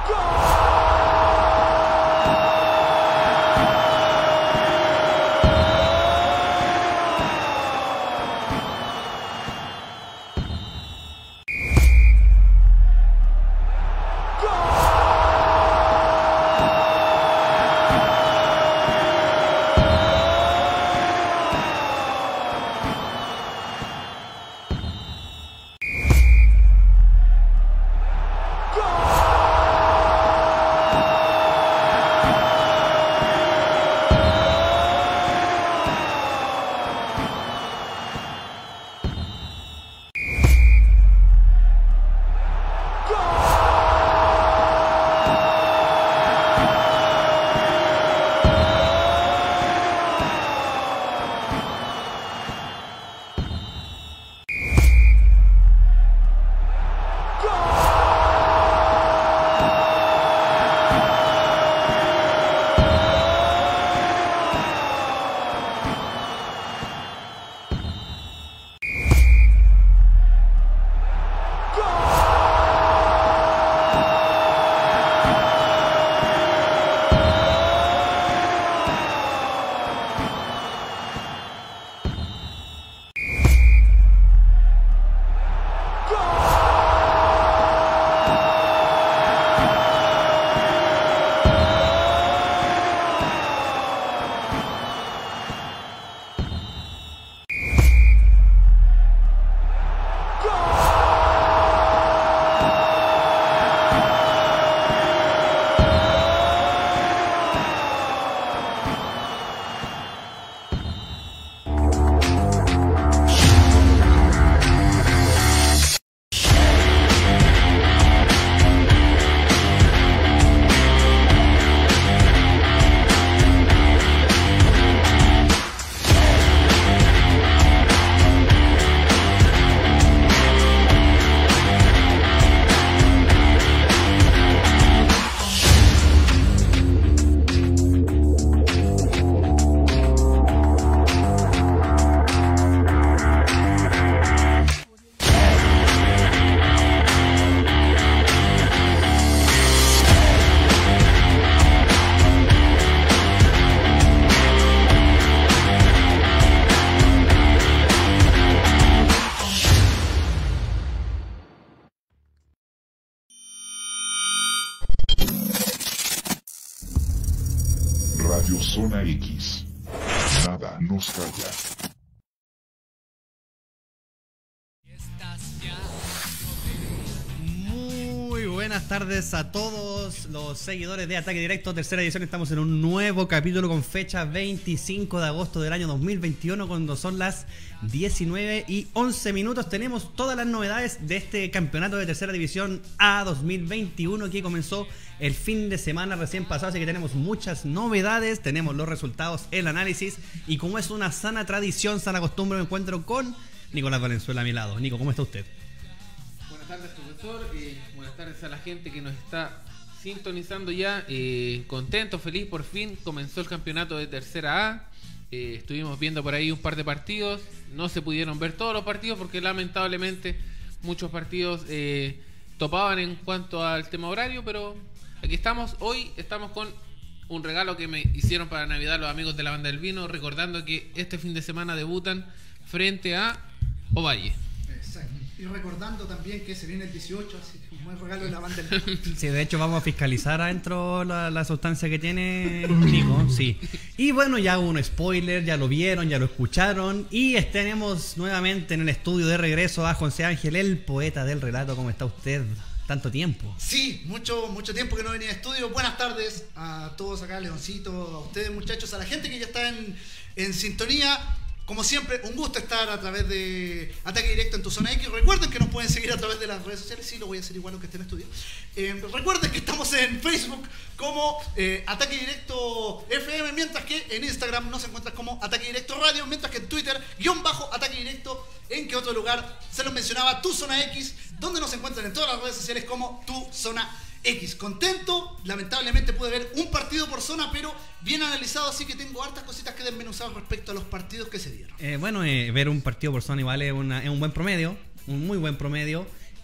Radio Zona X. Nada nos calla. Muy buenas tardes a todos los seguidores de Ataque Directo, tercera edición. Estamos en un nuevo capítulo con fecha 25 de agosto del año 2021, cuando son las 19:11. Tenemos todas las novedades de este campeonato de tercera división A 2021 que comenzó el fin de semana recién pasado, así que tenemos muchas novedades, tenemos los resultados, el análisis, y como es una sana tradición, sana costumbre, me encuentro con Nicolás Valenzuela a mi lado. Nico, ¿cómo está usted? Buenas tardes, profesor. Buenas tardes a la gente que nos está sintonizando ya. Contento, feliz, por fin comenzó el campeonato de tercera A. Estuvimos viendo por ahí un par de partidos. No se pudieron ver todos los partidos porque lamentablemente muchos partidos topaban en cuanto al tema horario, pero aquí estamos. Hoy estamos con un regalo que me hicieron para Navidad los amigos de la Banda del Vino, recordando que este fin de semana debutan frente a Ovalle. Exacto. Y recordando también que se viene el 18, así que un buen regalo de la Banda del Vino. Sí, de hecho vamos a fiscalizar adentro la sustancia que tiene Nico, sí. Y bueno, ya hubo un spoiler, ya lo vieron, ya lo escucharon. Y tenemos nuevamente en el estudio de regreso a José Ángel, el poeta del relato. ¿Cómo está usted? Tanto tiempo. Sí, mucho tiempo que no venía a estudio. Buenas tardes a todos acá, Leoncito, a ustedes muchachos, a la gente que ya está en sintonía. Como siempre, un gusto estar a través de Ataque Directo en tu Zona X. Recuerden que nos pueden seguir a través de las redes sociales. Sí, lo voy a hacer igual aunque esté en estudio. Recuerden que estamos en Facebook como Ataque Directo FM, mientras que en Instagram nos encuentras como Ataque Directo Radio, mientras que en Twitter, _Ataque Directo. ¿En qué otro lugar? Se los mencionaba, Tu Zona X, donde nos encuentran en todas las redes sociales como Tu Zona X. Contento, lamentablemente pude ver un partido por zona, pero bien analizado, así que tengo hartas cositas que desmenuzar respecto a los partidos que se dieron. Ver un partido por zona igual es un buen promedio, un muy buen promedio.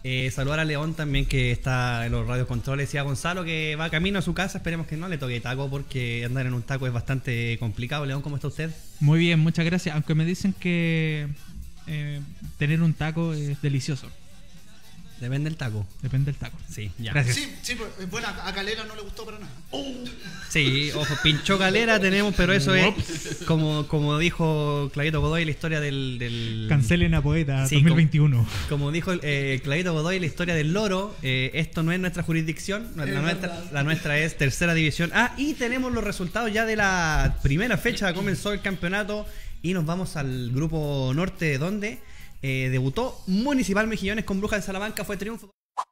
Saludar a León también, que está en los radiocontroles, y a Gonzalo, que va camino a su casa. Esperemos que no le toque taco, porque andar en un taco es bastante complicado. León, ¿cómo está usted? Muy bien, muchas gracias. Aunque me dicen que tener un taco es delicioso. Depende del taco. Depende del taco. Sí, ya. Gracias. Sí, pues, bueno, a Calera no le gustó para nada. Sí, ojo, pinchó Calera tenemos, pero eso es, como dijo Clavito Godoy, la historia del... Cancelen a Poeta Sí, 2021. Como dijo Clavito Godoy, la historia del loro, esto no es nuestra jurisdicción, la nuestra es tercera división. Y tenemos los resultados ya de la primera fecha. Comenzó el campeonato y nos vamos al grupo norte, donde debutó Municipal Mejillones con Brujas de Salamanca. Fue triunfo.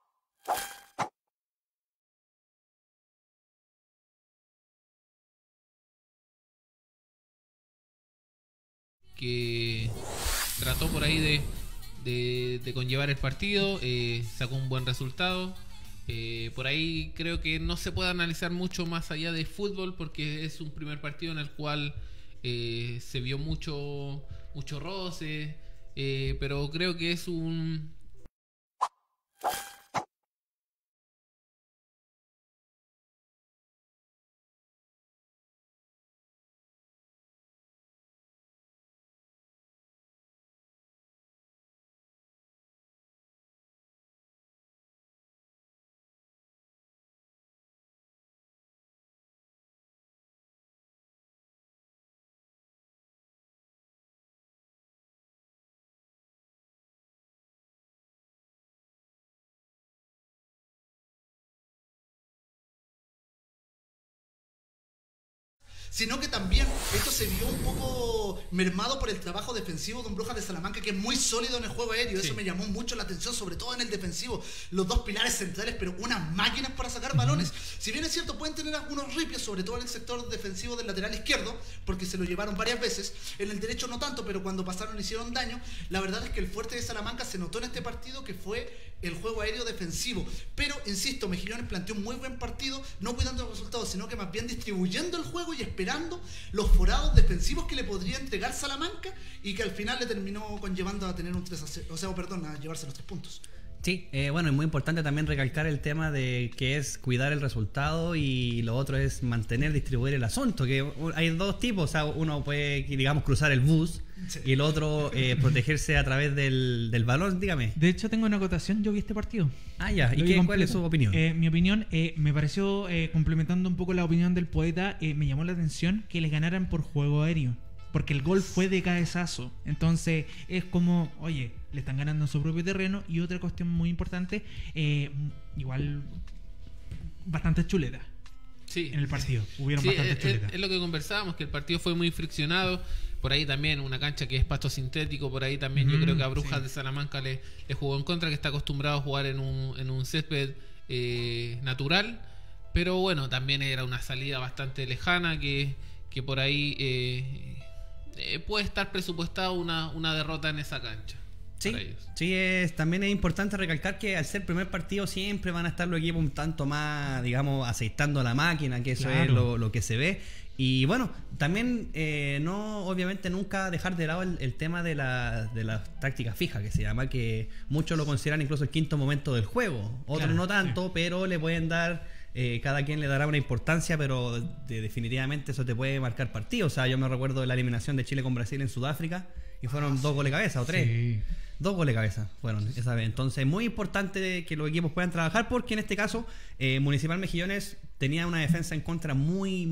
Que trató por ahí de conllevar el partido, sacó un buen resultado. Por ahí creo que no se puede analizar mucho más allá de fútbol, porque es un primer partido en el cual se vio mucho roce, pero creo que es un... Sino que también esto se vio un poco mermado por el trabajo defensivo de un Brujas de Salamanca, que es muy sólido en el juego aéreo. Eso me llamó mucho la atención, sobre todo en el defensivo. Los dos pilares centrales, pero unas máquinas para sacar balones. Si bien es cierto, pueden tener algunos ripios, sobre todo en el sector defensivo del lateral izquierdo, porque se lo llevaron varias veces. En el derecho no tanto, pero cuando pasaron hicieron daño. La verdad es que el fuerte de Salamanca se notó en este partido, que fue el juego aéreo defensivo. Pero, insisto, Mejillones planteó un muy buen partido, no cuidando los resultados, sino que más bien distribuyendo el juego y esperando los forados defensivos que le podría entregar Salamanca, y que al final le terminó conllevando a tener un 3-0, a llevarse los 3 puntos. Sí, bueno, es muy importante también recalcar el tema de que es cuidar el resultado, y lo otro es distribuir el asunto, que hay dos tipos. O sea, uno puede, digamos, cruzar el bus, sí, y el otro protegerse a través del balón. Dígame. De hecho, tengo una acotación. Yo vi este partido. Ya. ¿Y cuál es su opinión? Mi opinión, me pareció, complementando un poco la opinión del Poeta, me llamó la atención que les ganaran por juego aéreo, porque el gol fue de cabezazo. Entonces es como, oye, le están ganando en su propio terreno. Y otra cuestión muy importante, igual bastante chuleta. Sí, en el partido hubieron bastante chuletas. Es lo que conversábamos, que el partido fue muy friccionado. Por ahí también una cancha que es pasto sintético. Por ahí también yo creo que a Brujas de Salamanca le jugó en contra, que está acostumbrado a jugar en un césped natural. Pero bueno, también era una salida bastante lejana, que por ahí puede estar presupuestada una derrota en esa cancha. Sí, también es importante recalcar que al ser primer partido siempre van a estar los equipos un tanto más, digamos, aceitando la máquina, que eso es lo que se ve. Y bueno, también obviamente nunca dejar de lado el tema de la táctica fija, que se llama, que muchos lo consideran incluso el quinto momento del juego. Otros no tanto, pero le pueden dar... cada quien le dará una importancia, pero definitivamente eso te puede marcar partido. O sea, yo me recuerdo de la eliminación de Chile con Brasil en Sudáfrica, y fueron 2 goles cabeza o 3. Sí. 2 goles cabeza fueron esa vez. Entonces, muy importante que los equipos puedan trabajar, porque en este caso Municipal Mejillones tenía una defensa en contra muy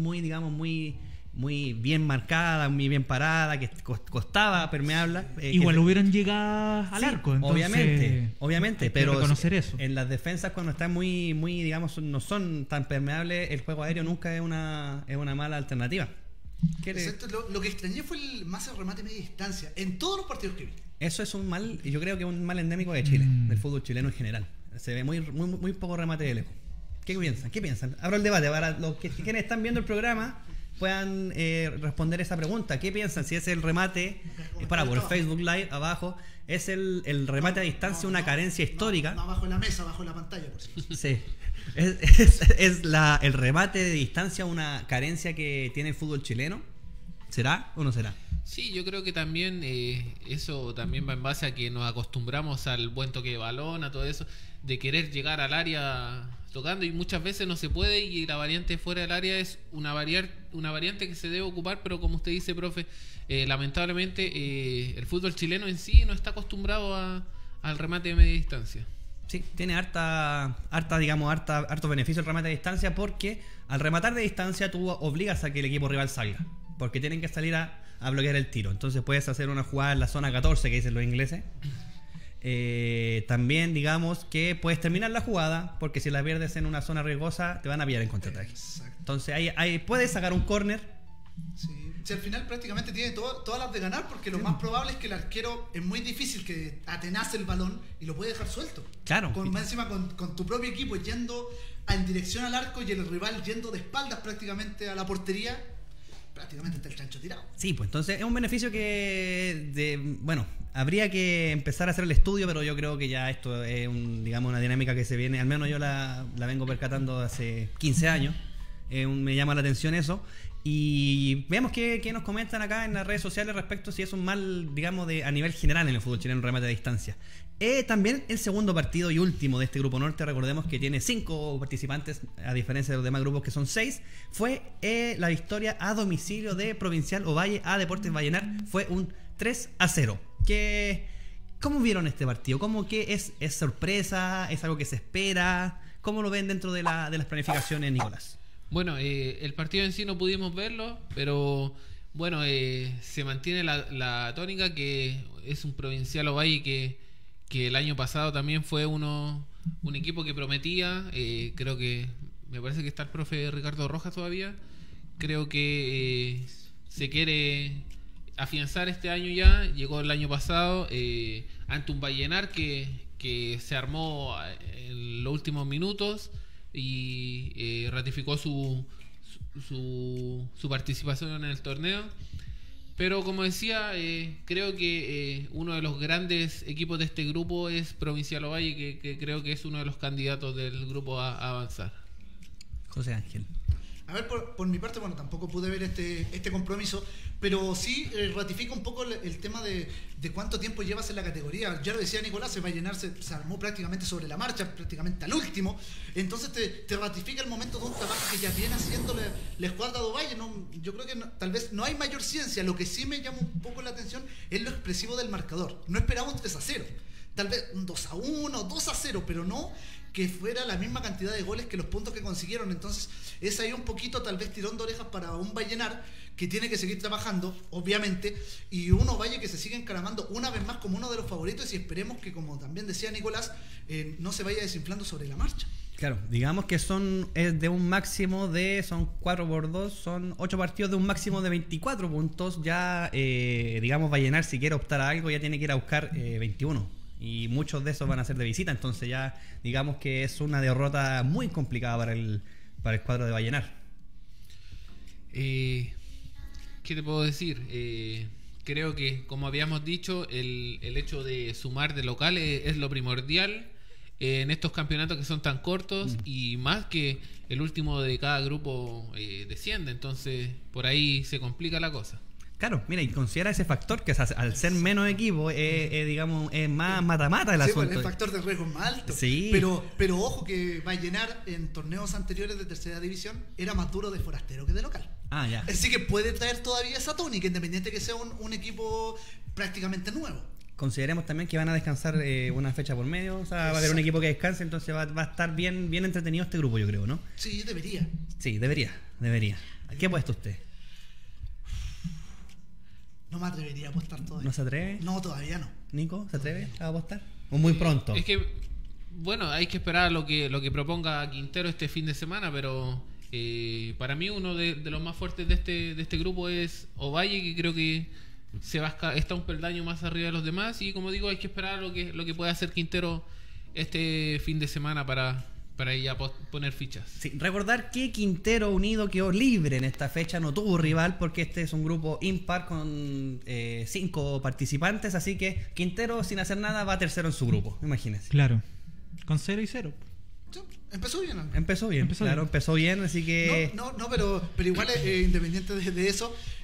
bien marcada, muy bien parada, que costaba permearla. Igual hubieron llegado al arco, entonces, obviamente, pero reconocer eso. En las defensas, cuando están muy, digamos, no son tan permeables, el juego aéreo nunca es una mala alternativa. Lo que extrañé fue el remate media distancia en todos los partidos que vi. Eso es un mal, yo creo que es un mal endémico de Chile, del fútbol chileno en general. Se ve muy poco remate de lejos. ¿Qué piensan? Abro el debate para los quienes están viendo el programa puedan responder esa pregunta. ¿Qué piensan? Si es el remate, por el Facebook Live abajo, es el remate a distancia una carencia histórica. No, abajo en la mesa, abajo en la pantalla, por cierto. Sí. El remate de distancia una carencia que tiene el fútbol chileno. ¿Será o no será? Sí, yo creo que también eso también va en base a que nos acostumbramos al buen toque de balón, a todo eso, de querer llegar al área tocando, y muchas veces no se puede, y la variante fuera del área es una variante que se debe ocupar, pero como usted dice, profe, lamentablemente el fútbol chileno en sí no está acostumbrado al remate de media distancia. Sí, tiene harto beneficio el remate de distancia, porque al rematar de distancia tú obligas a que el equipo rival salga, porque tienen que salir a bloquear el tiro. Entonces puedes hacer una jugada en la zona 14, que dicen los ingleses. También digamos que puedes terminar la jugada, porque si la pierdes en una zona riesgosa te van a pillar en contraataque. Exacto. Entonces ahí puedes sacar un córner. Sí. Si al final prácticamente tiene todas las de ganar, porque lo más probable es que el arquero es muy difícil que atenace el balón y lo puede dejar suelto. Claro. Más encima con tu propio equipo yendo en dirección al arco y el rival yendo de espaldas prácticamente a la portería, prácticamente está el chancho tirado. Sí, pues entonces es un beneficio bueno, habría que empezar a hacer el estudio, pero yo creo que ya esto es una dinámica que se viene, al menos yo la vengo percatando hace 15 años. Me llama la atención eso. Y veamos qué nos comentan acá en las redes sociales respecto si es un mal, digamos, a nivel general en el fútbol chileno, remate a distancia. También el segundo partido y último de este grupo norte, recordemos que tiene 5 participantes, a diferencia de los demás grupos que son 6, fue la victoria a domicilio de Provincial Ovalle a Deportes Vallenar. Fue un 3-0. ¿Cómo vieron este partido? ¿Cómo que es sorpresa? ¿Es algo que se espera? ¿Cómo lo ven dentro de las planificaciones, Nicolás? Bueno, el partido en sí no pudimos verlo, pero bueno, se mantiene la tónica, que es un Provincial Ovalle que el año pasado también fue un equipo que prometía. Creo que me parece que está el profe Ricardo Rojas todavía. Creo que se quiere afianzar este año ya. Llegó el año pasado ante un Vallenar que se armó en los últimos minutos y ratificó su participación en el torneo. Pero como decía, creo que uno de los grandes equipos de este grupo es Provincial Ovalle, que creo que es uno de los candidatos del grupo a avanzar. José Ángel. A ver, por mi parte, bueno, tampoco pude ver este compromiso, pero sí ratifica un poco el tema de cuánto tiempo llevas en la categoría. Ya lo decía Nicolás, el Vallenar se armó prácticamente sobre la marcha, prácticamente al último. Entonces te ratifica el momento de un trabajo que ya viene haciendo la escuadra de Ovalle. Yo creo que tal vez no hay mayor ciencia. Lo que sí me llama un poco la atención es lo expresivo del marcador. No esperaba un 3-0. Tal vez un 2-1, 2-0, pero no que fuera la misma cantidad de goles que los puntos que consiguieron. Entonces es ahí un poquito tal vez tirón de orejas para un Vallenar que tiene que seguir trabajando, obviamente, y un Ovalle que se sigue encaramando una vez más como uno de los favoritos, y esperemos que, como también decía Nicolás, no se vaya desinflando sobre la marcha. Claro, digamos que son de un máximo son 4x2, son 8 partidos de un máximo de 24 puntos. Ya, digamos, Vallenar, si quiere optar a algo, ya tiene que ir a buscar 21. Y muchos de esos van a ser de visita, entonces ya digamos que es una derrota muy complicada para el cuadro de Vallenar. ¿Qué te puedo decir? Creo que, como habíamos dicho, el hecho de sumar de local es lo primordial en estos campeonatos que son tan cortos, y más que el último de cada grupo desciende, entonces por ahí se complica la cosa. Claro, mira, y considera ese factor que al ser menos equipo, digamos, es más mata-mata el asunto. Pues el factor de riesgo es más alto. Sí. Pero ojo que Vallenar en torneos anteriores de tercera división era más duro de forastero que de local. Ah, ya. Así que puede traer todavía esa tónica, independiente que sea un equipo prácticamente nuevo. Consideremos también que van a descansar una fecha por medio, o sea, va a haber un equipo que descanse, entonces va a estar bien entretenido este grupo, yo creo, ¿no? Sí, debería. Sí, debería. ¿A qué apuesta usted? No me atrevería a apostar todavía. ¿No se atreve? No, todavía no. ¿Nico, se atreve a apostar? ¿O muy pronto? Es que, bueno, hay que esperar lo que proponga Quintero este fin de semana, pero para mí uno de los más fuertes de este grupo es Ovalle, que creo que está un peldaño más arriba de los demás, y como digo, hay que esperar lo que pueda hacer Quintero este fin de semana para ya poner fichas. Sí, recordar que Quintero Unido quedó libre en esta fecha, no tuvo rival, porque este es un grupo impar con 5 participantes, así que Quintero, sin hacer nada, va tercero en su grupo, imagínense. Claro, con 0 y 0. Sí, empezó bien. Empezó bien, así que... No, pero igual, independiente de eso,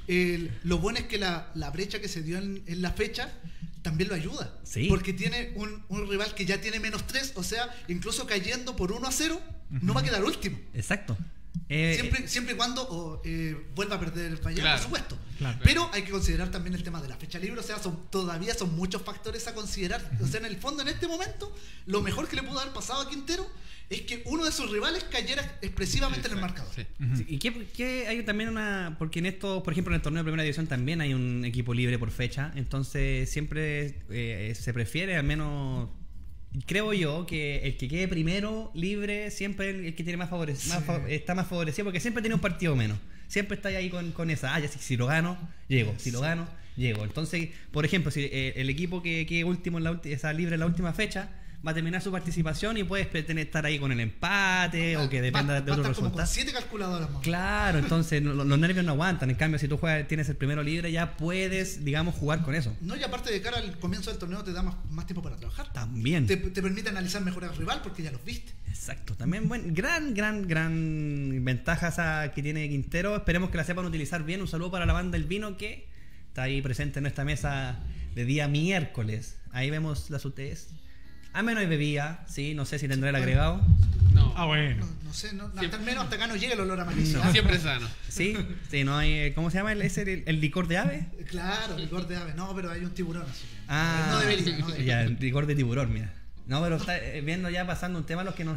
lo bueno es que la brecha que se dio en la fecha también lo ayuda. Sí. Porque tiene un rival que ya tiene -3, o sea, incluso cayendo por 1-0, no va a quedar último. Exacto. Siempre y cuando vuelva a perder Bayern, Claro, por supuesto. claro. Pero hay que considerar también el tema de la fecha libre. O sea, todavía son muchos factores a considerar. O sea, en el fondo, en este momento, lo mejor que le pudo haber pasado a Quintero es que uno de sus rivales cayera expresivamente en el marcador. Sí. Sí, ¿y qué hay también porque en esto, por ejemplo, en el torneo de primera división también hay un equipo libre por fecha, entonces siempre se prefiere, al menos creo yo, que el que quede primero libre siempre es el que tiene está más favorecido, porque siempre tiene un partido menos, siempre está ahí con esa, ya si lo gano, llego, si lo gano, llego. Entonces, por ejemplo, si el equipo que quede último está libre en la última fecha, va a terminar su participación y puedes estar ahí con el empate o que dependa de otros como con resultados. 7 calculadoras más. Claro, entonces los nervios no aguantan. En cambio, si tú tienes el primero libre, ya puedes, digamos, jugar con eso. No, y aparte de cara al comienzo del torneo te da más tiempo para trabajar. También. Te permite analizar mejor al rival porque ya los viste. Exacto. También, gran ventaja esa que tiene Quintero. Esperemos que la sepan utilizar bien. Un saludo para la banda El Vino, que está ahí presente en nuestra mesa de día miércoles. Ahí vemos las UTS. A menos hay bebida, sí, no sé si tendrá el agregado. No. Ah, bueno. No sé, hasta al menos hasta acá no llega el olor a malicia. Siempre sano. Sí, no hay. ¿Cómo se llama el licor de ave? Claro, licor de ave. No, pero hay un tiburón así. Ah, No debería. Ya, el licor de tiburón, mira. No, pero está viendo ya pasando un tema los que no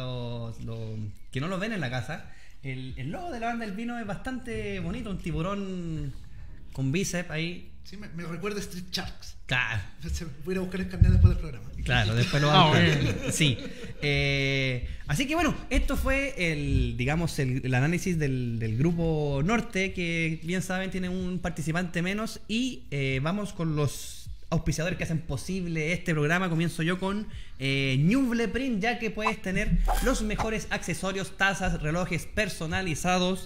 lo ven en la casa. El logo de la banda del vino es bastante bonito, un tiburón con bíceps ahí. Sí, me recuerda a Street Sharks. Claro. Voy a ir a buscar el carnet después del programa. Claro, después lo vamos a bueno. ver. Sí. Así que bueno, esto fue el análisis del grupo norte, que bien saben tiene un participante menos. Y vamos con los auspiciadores que hacen posible este programa. Comienzo yo con Ñuble Print, ya que puedes tener los mejores accesorios, tazas, relojes personalizados,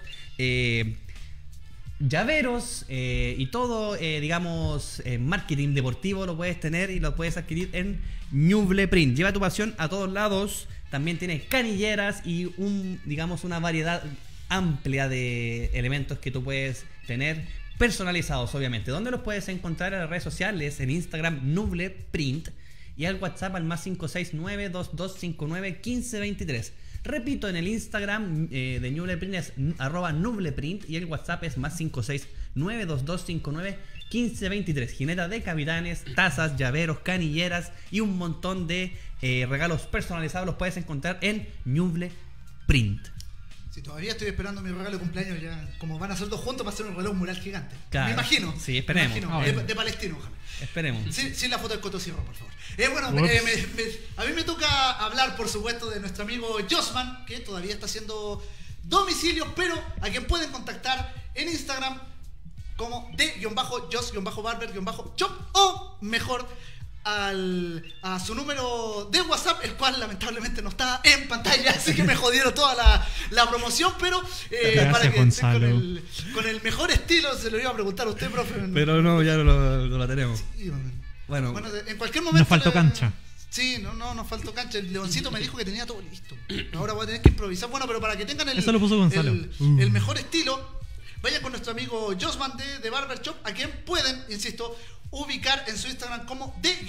llaveros y todo, marketing deportivo lo puedes tener y lo puedes adquirir en Ñuble Print. Lleva tu pasión a todos lados. También tiene canilleras y una variedad amplia de elementos que tú puedes tener personalizados, obviamente. ¿Dónde los puedes encontrar? En las redes sociales, en Instagram, Ñuble Print, y al WhatsApp al +569 2259 1523. Repito, en el Instagram de Ñuble Print es @NublePrint y el WhatsApp es +569 2259 1523. Jineta de capitanes, tazas, llaveros, canilleras y un montón de regalos personalizados los puedes encontrar en Ñuble Print. Si todavía estoy esperando mi regalo de cumpleaños, ya como van a ser dos juntos, va a ser un reloj mural gigante. Claro. Me imagino. Sí, esperemos. Me imagino. bueno. De Palestino, ojalá. Esperemos. Sin la foto del Coto Sierra, por favor. A mí me toca hablar, por supuesto, de nuestro amigo Josman, que todavía está haciendo domicilios, pero a quien pueden contactar en Instagram como de-jos-barber-shop, o mejor a su número de WhatsApp, el cual lamentablemente no está en pantalla, así que me jodieron toda la promoción, pero Gracias, para que Gonzalo. con el mejor estilo, se lo iba a preguntar a usted, profe. Pero no, ya lo tenemos. Sí, Bueno, en cualquier momento Nos faltó cancha. Sí, no, nos faltó cancha. El Leoncito me dijo que tenía todo listo. Ahora voy a tener que improvisar. Bueno, pero para que tengan Eso lo puso Gonzalo. el mejor estilo, vayan con nuestro amigo Josman de Barber Shop, a quien pueden, insisto, ubicar en su Instagram como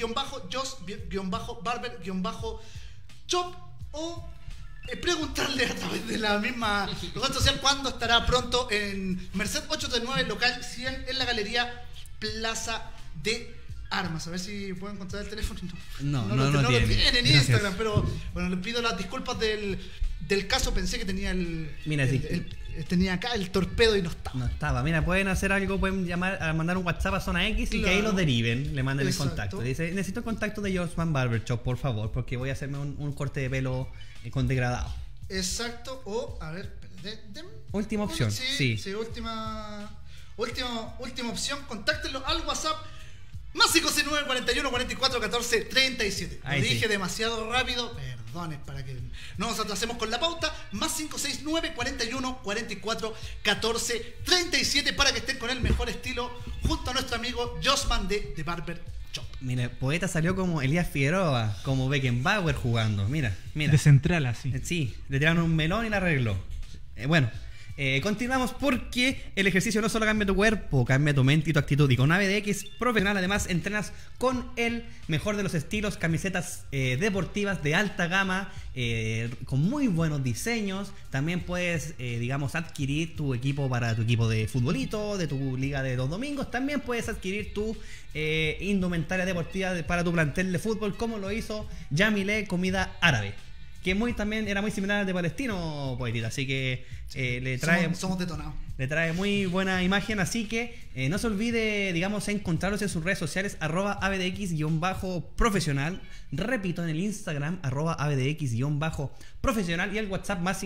de-jos-barber-shop, o preguntarle a través de la misma red social cuándo estará pronto en Merced 839, local 100, en la galería Plaza de Armas. A ver si puedo encontrar el teléfono. No lo tiene. tienen en Gracias. Instagram, pero bueno, les pido las disculpas del caso. Pensé que tenía Mira, sí. tenía acá el torpedo y no estaba. no estaba. Mira, pueden hacer algo, pueden mandar un WhatsApp a Zona X y que ahí Claro. los deriven, le manden Exacto. el contacto. Dice, necesito el contacto de Josman Barber Shop, por favor, porque voy a hacerme un corte de pelo con degradado. Exacto, o a ver, Última opción, sí. última opción. Contáctenlo al WhatsApp +569 41 44 14 37. Lo Ahí sí. dije demasiado rápido, perdones, para que no nos atrasemos con la pauta. +569 41 44 14 37, para que estén con el mejor estilo junto a nuestro amigo Josman de Barber Shop. Mira, Poeta salió como Elías Figueroa, como Beckenbauer jugando. Mira. De central, así. Sí, le tiraron un melón y la arregló. Bueno, Continuamos porque el ejercicio no solo cambia tu cuerpo, cambia tu mente y tu actitud. Y con ABDX Profesional además entrenas con el mejor de los estilos, camisetas deportivas de alta gama, con muy buenos diseños. También puedes, digamos, adquirir tu equipo para tu equipo de futbolito, de tu liga de los domingos. También puedes adquirir tu indumentaria deportiva para tu plantel de fútbol, como lo hizo Yamile Comida Árabe, que también era muy similar al de Palestino, Poetita, así que le trae... Somos detonados. Le trae muy buena imagen, así que no se olvide, digamos, encontrarlos en sus redes sociales, @abdx_profesional. Repito, en el Instagram, @abdx_profesional, y el WhatsApp más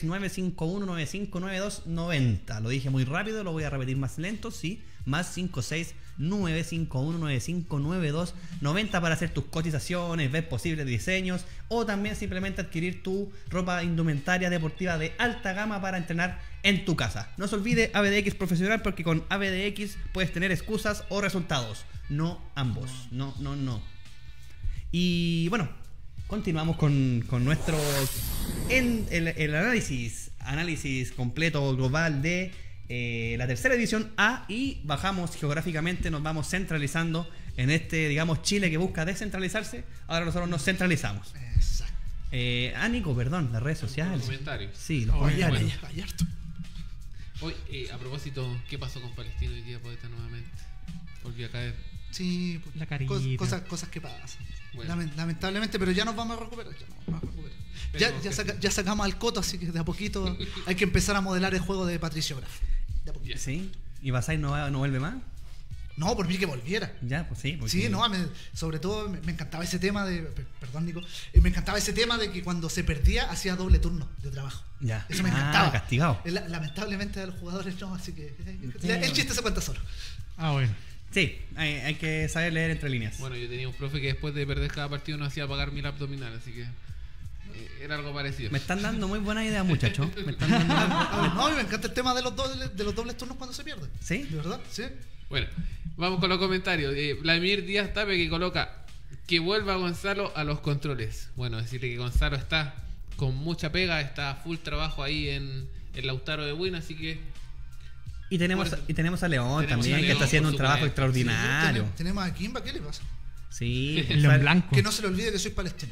56951959290. Lo dije muy rápido, lo voy a repetir más lento, sí, más 56951959290 para hacer tus cotizaciones, ver posibles diseños o también simplemente adquirir tu ropa indumentaria deportiva de alta gama para entrenar en tu casa. No se olvide ABDX Profesional, porque con ABDX puedes tener excusas o resultados, no ambos. No. Y continuamos con nuestro el análisis completo global de la tercera división A, y bajamos geográficamente, nos vamos centralizando en digamos, Chile que busca descentralizarse. Ahora nosotros nos centralizamos. Exacto. Nico, perdón, las redes sociales. Los comentarios. Sí, los comentarios. Hoy, a propósito, ¿qué pasó con Palestino hoy día, Poeta, nuevamente? Volvió a caer. Sí, La carita. cosas que pasan. Bueno. Lamentablemente, pero ya nos vamos a recuperar. Ya sacamos al Coto, así que de a poquito hay que empezar a modelar el juego de Patricio Graf. De a poquito. ¿Sí? ¿Y Basay no vuelve más? No, por mí que volviera. Ya, pues sí. Porque... Sí, no, sobre todo me encantaba ese tema de... Perdón, Nico. Me encantaba ese tema de que cuando se perdía hacía doble turno de trabajo. Ya. Eso me encantaba. Castigado. Lamentablemente a los jugadores no, así que... El chiste se cuenta solo. Bueno. Sí, hay que saber leer entre líneas. Bueno, yo tenía un profe que después de perder cada partido nos hacía pagar 1000 abdominales, así que era algo parecido. Me están dando muy buena idea, muchachos. Me están dando... No, me encanta el tema de los dobles turnos cuando se pierden. ¿Sí? ¿De verdad? Sí. Bueno, vamos con los comentarios. Vladimir Díaz Tape, que coloca que vuelva Gonzalo a los controles. Bueno, decirle que Gonzalo está con mucha pega, está full trabajo ahí en Lautaro de Buin, así que... Y tenemos a León también, a que León, está haciendo por un trabajo supuesto. extraordinario. Tenemos a Kimba, ¿qué le pasa? Sí, Lo en blanco. Que no se le olvide que soy palestino.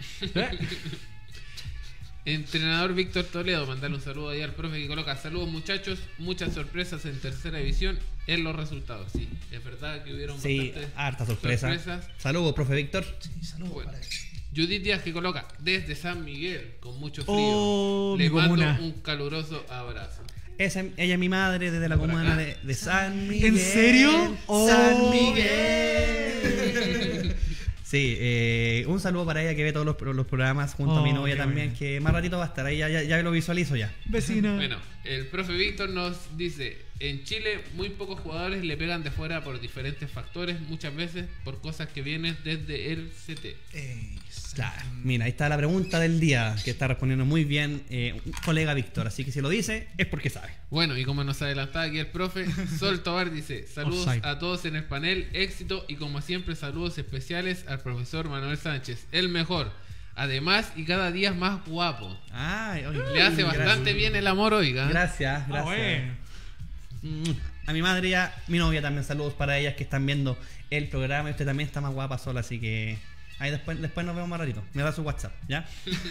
Entrenador Víctor Toledo, mandarle un saludo ahí al profe, que coloca: saludos muchachos, muchas sorpresas en tercera división en los resultados. Sí, es verdad que hubieron bastantes harta sorpresa. Saludos, profe Víctor. Sí, saludos Bueno. para él. Judith Díaz, que coloca desde San Miguel con mucho frío. Oh, Le mi mando comuna. un caluroso abrazo. Ella es mi madre desde la Por comuna acá. de San Miguel. ¿En serio? San Oh. Miguel. Sí, un saludo para ella que ve todos los programas junto a mi novia qué también, bueno. que más ratito va a estar ahí, ya lo visualizo ya. Vecina. Bueno, el profe Víctor nos dice: en Chile muy pocos jugadores le pegan de fuera por diferentes factores, muchas veces por cosas que vienen desde el CT. Claro, mira, ahí está la pregunta del día, que está respondiendo muy bien un colega Víctor, así que si lo dice es porque sabe. Bueno, y como nos adelantaba aquí el profe, Sol Tobar dice: saludos Offside. a todos en el panel, éxito, y como siempre saludos especiales al profesor Manuel Sánchez, el mejor, además y cada día más guapo. Ay, oye, Le hace bastante bien el amor, oiga. Gracias. Bueno. A mi madre y a mi novia también, saludos para ellas que están viendo el programa. Y usted también está más guapa sola, así que ahí después nos vemos más ratito. Me da su WhatsApp, ¿ya?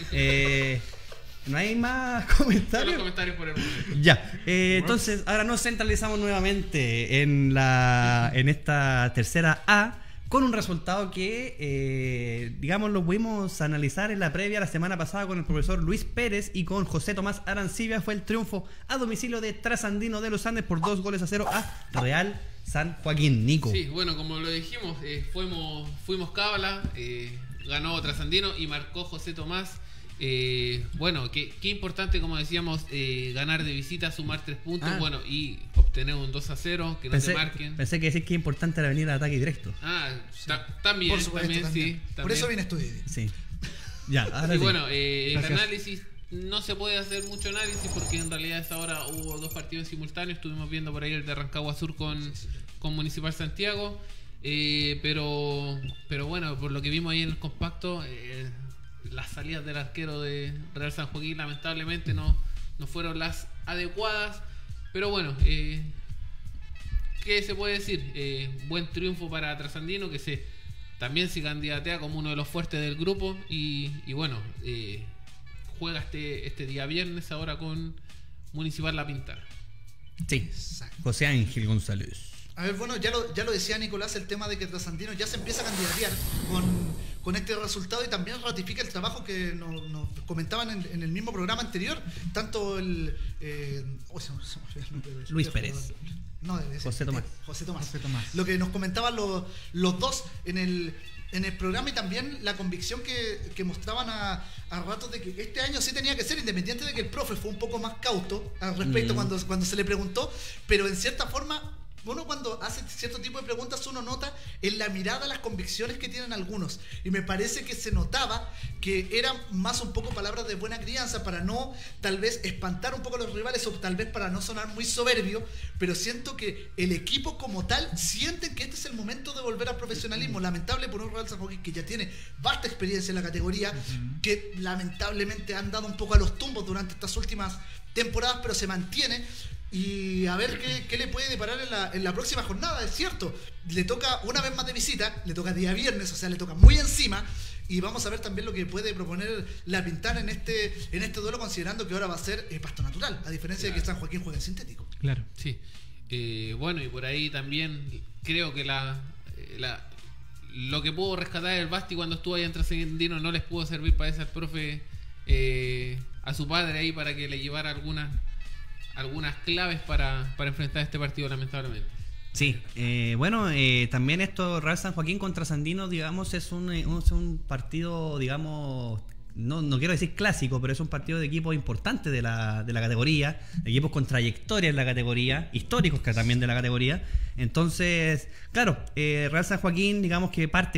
No hay más Son los comentarios. comentarios por el momento. Ya, entonces ahora nos centralizamos nuevamente en esta tercera A, con un resultado que, digamos, lo pudimos analizar en la previa la semana pasada con el profesor Luis Pérez y con José Tomás Arancibia. Fue el triunfo a domicilio de Trasandino de los Andes por 2-0 a Real San Joaquín. Nico. Sí, bueno, como lo dijimos, fuimos cábala, ganó Trasandino y marcó José Tomás. Bueno, qué importante, como decíamos, ganar de visita, sumar 3 puntos, bueno, y obtener un 2-0, que no te marquen. Pensé que decir que es importante era venir al ataque directo. También, Por supuesto, también, sí. Por También. eso viene estudio. Sí. Ya, ahora Y sí. bueno, el Gracias. análisis, no se puede hacer mucho análisis porque en realidad a esa hora hubo 2 partidos simultáneos. Estuvimos viendo por ahí el de Rancagua Sur con Municipal Santiago, pero bueno, por lo que vimos ahí en el compacto, las salidas del arquero de Real San Joaquín lamentablemente no no fueron las adecuadas. Pero bueno, ¿qué se puede decir? Buen triunfo para Trasandino, que también se candidatea como uno de los fuertes del grupo. Y bueno, juega este día viernes ahora con Municipal La Pintana. Sí, Exacto. José Ángel González. A ver, bueno, ya lo decía Nicolás, el tema de que Trasandino ya se empieza a candidatear con este resultado, y también ratifica el trabajo que nos comentaban en el mismo programa anterior, tanto el... Luis Pérez. No, José Tomás. José Tomás. José Tomás. Lo que nos comentaban los dos en el programa, y también la convicción que mostraban a ratos de que este año sí tenía que ser, independiente de que el profe fue un poco más cauto al respecto cuando se le preguntó, pero en cierta forma... Uno cuando hace cierto tipo de preguntas, uno nota en la mirada las convicciones que tienen algunos. Y me parece que se notaba que eran más un poco palabras de buena crianza, para no tal vez espantar un poco a los rivales, o tal vez para no sonar muy soberbio, pero siento que el equipo como tal sienten que este es el momento de volver al profesionalismo. Lamentable por un Real San Joaquín que ya tiene vasta experiencia en la categoría, que lamentablemente han dado un poco a los tumbos durante estas últimas temporadas, pero se mantiene. Y a ver qué le puede deparar en la próxima jornada. Es cierto, le toca una vez más de visita, le toca día viernes, o sea, le toca muy encima. Y vamos a ver también lo que puede proponer La Pintana en este duelo, considerando que ahora va a ser pasto natural, a diferencia de que San Joaquín juega en sintético. Claro. Sí. Bueno, y por ahí también creo que lo que pudo rescatar el Basti cuando estuvo ahí en Trasandino no les pudo servir para ese al profe, a su padre ahí, para que le llevara algunas claves para enfrentar este partido, lamentablemente. Sí, bueno, también esto, Real San Joaquín contra Trasandino, digamos, es un partido, digamos, no quiero decir clásico, pero es un partido de equipos importantes de la categoría, de equipos con trayectoria en la categoría, históricos que también de la categoría. Entonces, claro, Real San Joaquín, digamos que parte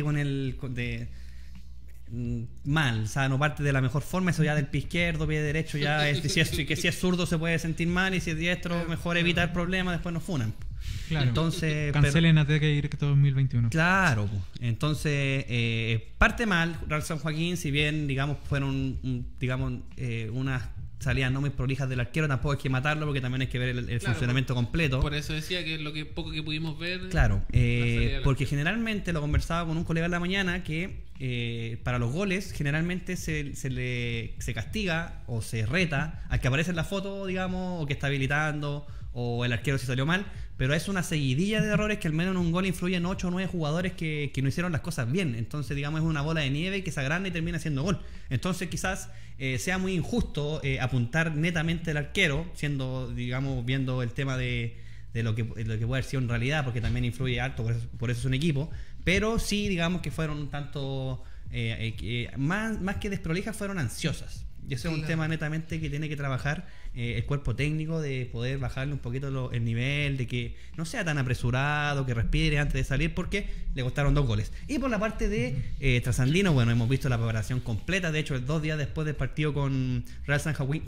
mal, o sea, no parte de la mejor forma. Eso ya del pie izquierdo, pie derecho, ya si es zurdo se puede sentir mal, y si es diestro mejor evita el problema, después nos funan. Claro. Entonces, cancelen Ataque Directo 2021. Claro, entonces parte mal Real San Joaquín, si bien digamos fueron unas salidas no muy prolijas del arquero, tampoco hay que matarlo, porque también hay que ver el funcionamiento completo. Por eso decía que lo que poco que pudimos ver. Claro, porque generalmente lo conversaba con un colega en la mañana, que para los goles generalmente se castiga o se reta al que aparece en la foto, digamos, o que está habilitando, o el arquero si salió mal, pero es una seguidilla de errores que al menos en un gol influyen 8 o 9 jugadores que no hicieron las cosas bien. Entonces, digamos, es una bola de nieve que se agranda y termina siendo gol. Entonces, quizás sea muy injusto apuntar netamente al arquero, viendo el tema de lo que puede haber sido en realidad, porque también influye harto, por eso es un equipo. Pero sí, digamos que fueron un tanto, más que desprolijas, fueron ansiosas. Y eso es un tema netamente que tiene que trabajar el cuerpo técnico, de poder bajarle un poquito el nivel, de que no sea tan apresurado, que respire antes de salir, porque le costaron 2 goles. Y por la parte de Trasandino, bueno, hemos visto la preparación completa. De hecho, 2 días después del partido con Real San Joaquín,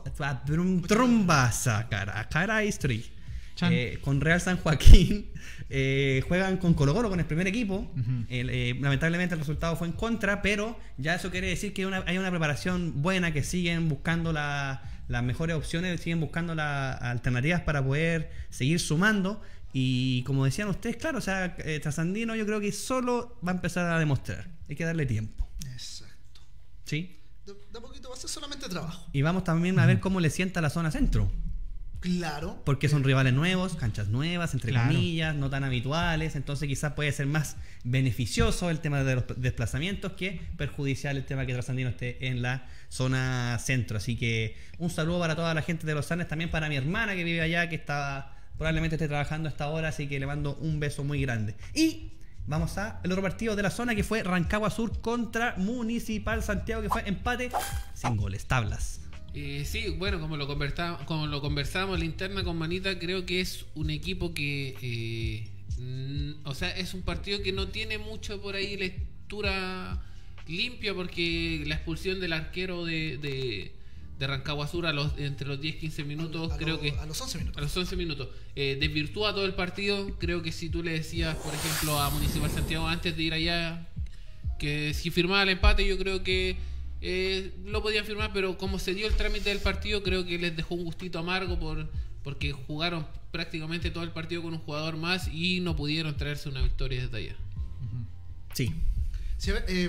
con Real San Joaquín, juegan con Colo-Colo, con el primer equipo. Lamentablemente el resultado fue en contra, pero ya eso quiere decir que hay una preparación buena, que siguen buscando las mejores opciones, siguen buscando las alternativas para poder seguir sumando. Y como decían ustedes, claro, o sea, Trasandino yo creo que solo va a empezar a demostrar, hay que darle tiempo. Exacto. ¿Sí? De a poquito va a ser solamente trabajo. Y vamos también a ver cómo le sienta la zona centro. Claro. Porque son rivales nuevos, canchas nuevas, entre Claro. comillas, no tan habituales. Entonces quizás puede ser más beneficioso el tema de los desplazamientos que perjudicial el tema que Trasandino esté en la zona centro. Así que un saludo para toda la gente de Los Andes, también para mi hermana que vive allá, que probablemente esté trabajando a esta hora, así que le mando un beso muy grande. Y vamos al otro partido de la zona, que fue Rancagua Sur contra Municipal Santiago, que fue empate sin goles, tablas. Sí, bueno, como lo conversábamos en la interna con Manita, creo que es un equipo que, o sea, es un partido que no tiene mucho por ahí lectura limpia, porque la expulsión del arquero de Rancagua Sur entre los 10-15 minutos, a los 11 minutos desvirtúa todo el partido. Creo que si tú le decías, por ejemplo, a Municipal Santiago antes de ir allá, que si firmaba el empate, yo creo que lo podían firmar, pero como se dio el trámite del partido, creo que les dejó un gustito amargo porque jugaron prácticamente todo el partido con un jugador más y no pudieron traerse una victoria desde allá. Sí. Sí,